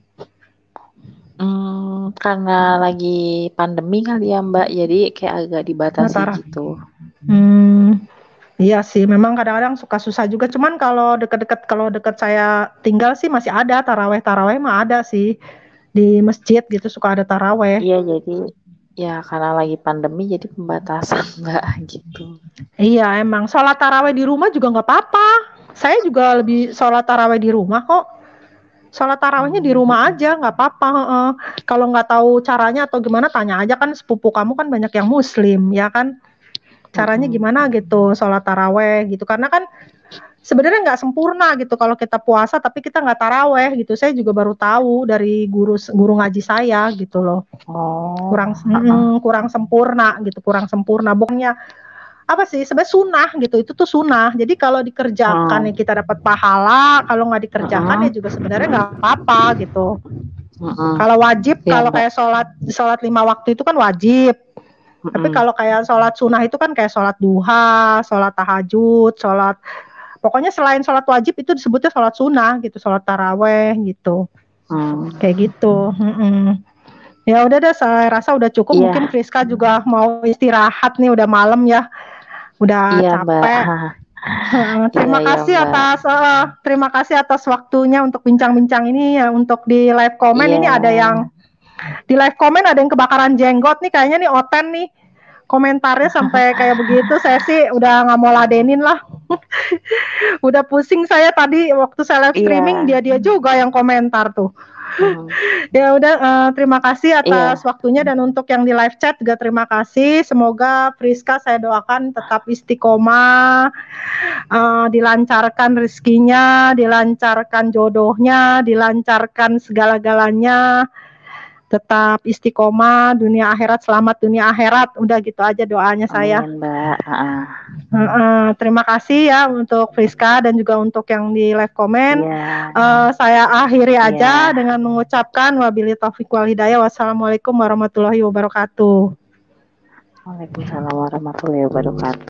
Hmm, karena lagi pandemi kali ya Mbak, jadi kayak agak dibatasi nah, gitu. Hmm, iya sih, memang kadang-kadang suka susah juga. Cuman kalau deket-deket kalau deket saya tinggal sih masih ada taraweh, taraweh mah ada sih di masjid gitu, suka ada taraweh. Iya, jadi ya karena lagi pandemi jadi pembatasan Mbak gitu. Iya, emang sholat taraweh di rumah juga nggak apa-apa. Saya juga lebih sholat taraweh di rumah kok. Sholat tarawehnya di rumah aja, nggak apa-apa. Uh, kalau nggak tahu caranya atau gimana, tanya aja, kan sepupu kamu kan banyak yang muslim, ya kan? Caranya gimana gitu, sholat taraweh gitu. Karena kan sebenarnya nggak sempurna gitu kalau kita puasa, tapi kita nggak taraweh gitu. Saya juga baru tahu dari guru guru ngaji saya gitu loh. Oh, kurang mm, kurang sempurna gitu, kurang sempurna. Bukannya apa sih, sebenarnya sunnah gitu, itu tuh sunnah. Jadi kalau dikerjakan hmm. ya kita dapat pahala, kalau nggak dikerjakan hmm. ya juga sebenarnya nggak apa-apa gitu. Hmm. Kalau wajib, ya, kalau kayak sholat sholat lima waktu itu kan wajib. Hmm. Tapi kalau kayak sholat sunnah itu kan kayak sholat duha, sholat tahajud, sholat pokoknya selain sholat wajib itu disebutnya sholat sunnah gitu, sholat taraweh gitu. Hmm. Kayak gitu. Hmm. Ya udah deh, saya rasa udah cukup. Yeah. Mungkin Friska juga mau istirahat nih, udah malam ya. Udah yeah, capek. terima yeah, kasih yeah, atas uh, terima kasih atas waktunya untuk bincang-bincang ini ya, untuk di live comment. Yeah. Ini ada yang di live comment ada yang kebakaran jenggot nih, kayaknya nih Oten nih komentarnya sampai kayak begitu. Saya sih udah nggak mau ladenin lah. Udah pusing saya tadi waktu saya live streaming, yeah. dia dia juga yang komentar tuh. Hmm. Ya udah, uh, terima kasih atas yeah. waktunya, dan untuk yang di live chat juga terima kasih. Semoga Friska saya doakan tetap istiqomah, uh, dilancarkan rezekinya, dilancarkan jodohnya, dilancarkan segala-galanya, tetap istiqomah dunia akhirat, selamat dunia akhirat. Udah gitu aja doanya. Amin, saya. Mbak. Uh. Uh, uh, terima kasih ya untuk Friska dan juga untuk yang di live comment. Yeah. Uh, saya akhiri aja yeah. dengan mengucapkan wabillahi taufiq wal hidayah. Wassalamualaikum warahmatullahi wabarakatuh. Waalaikumsalam warahmatullahi wabarakatuh.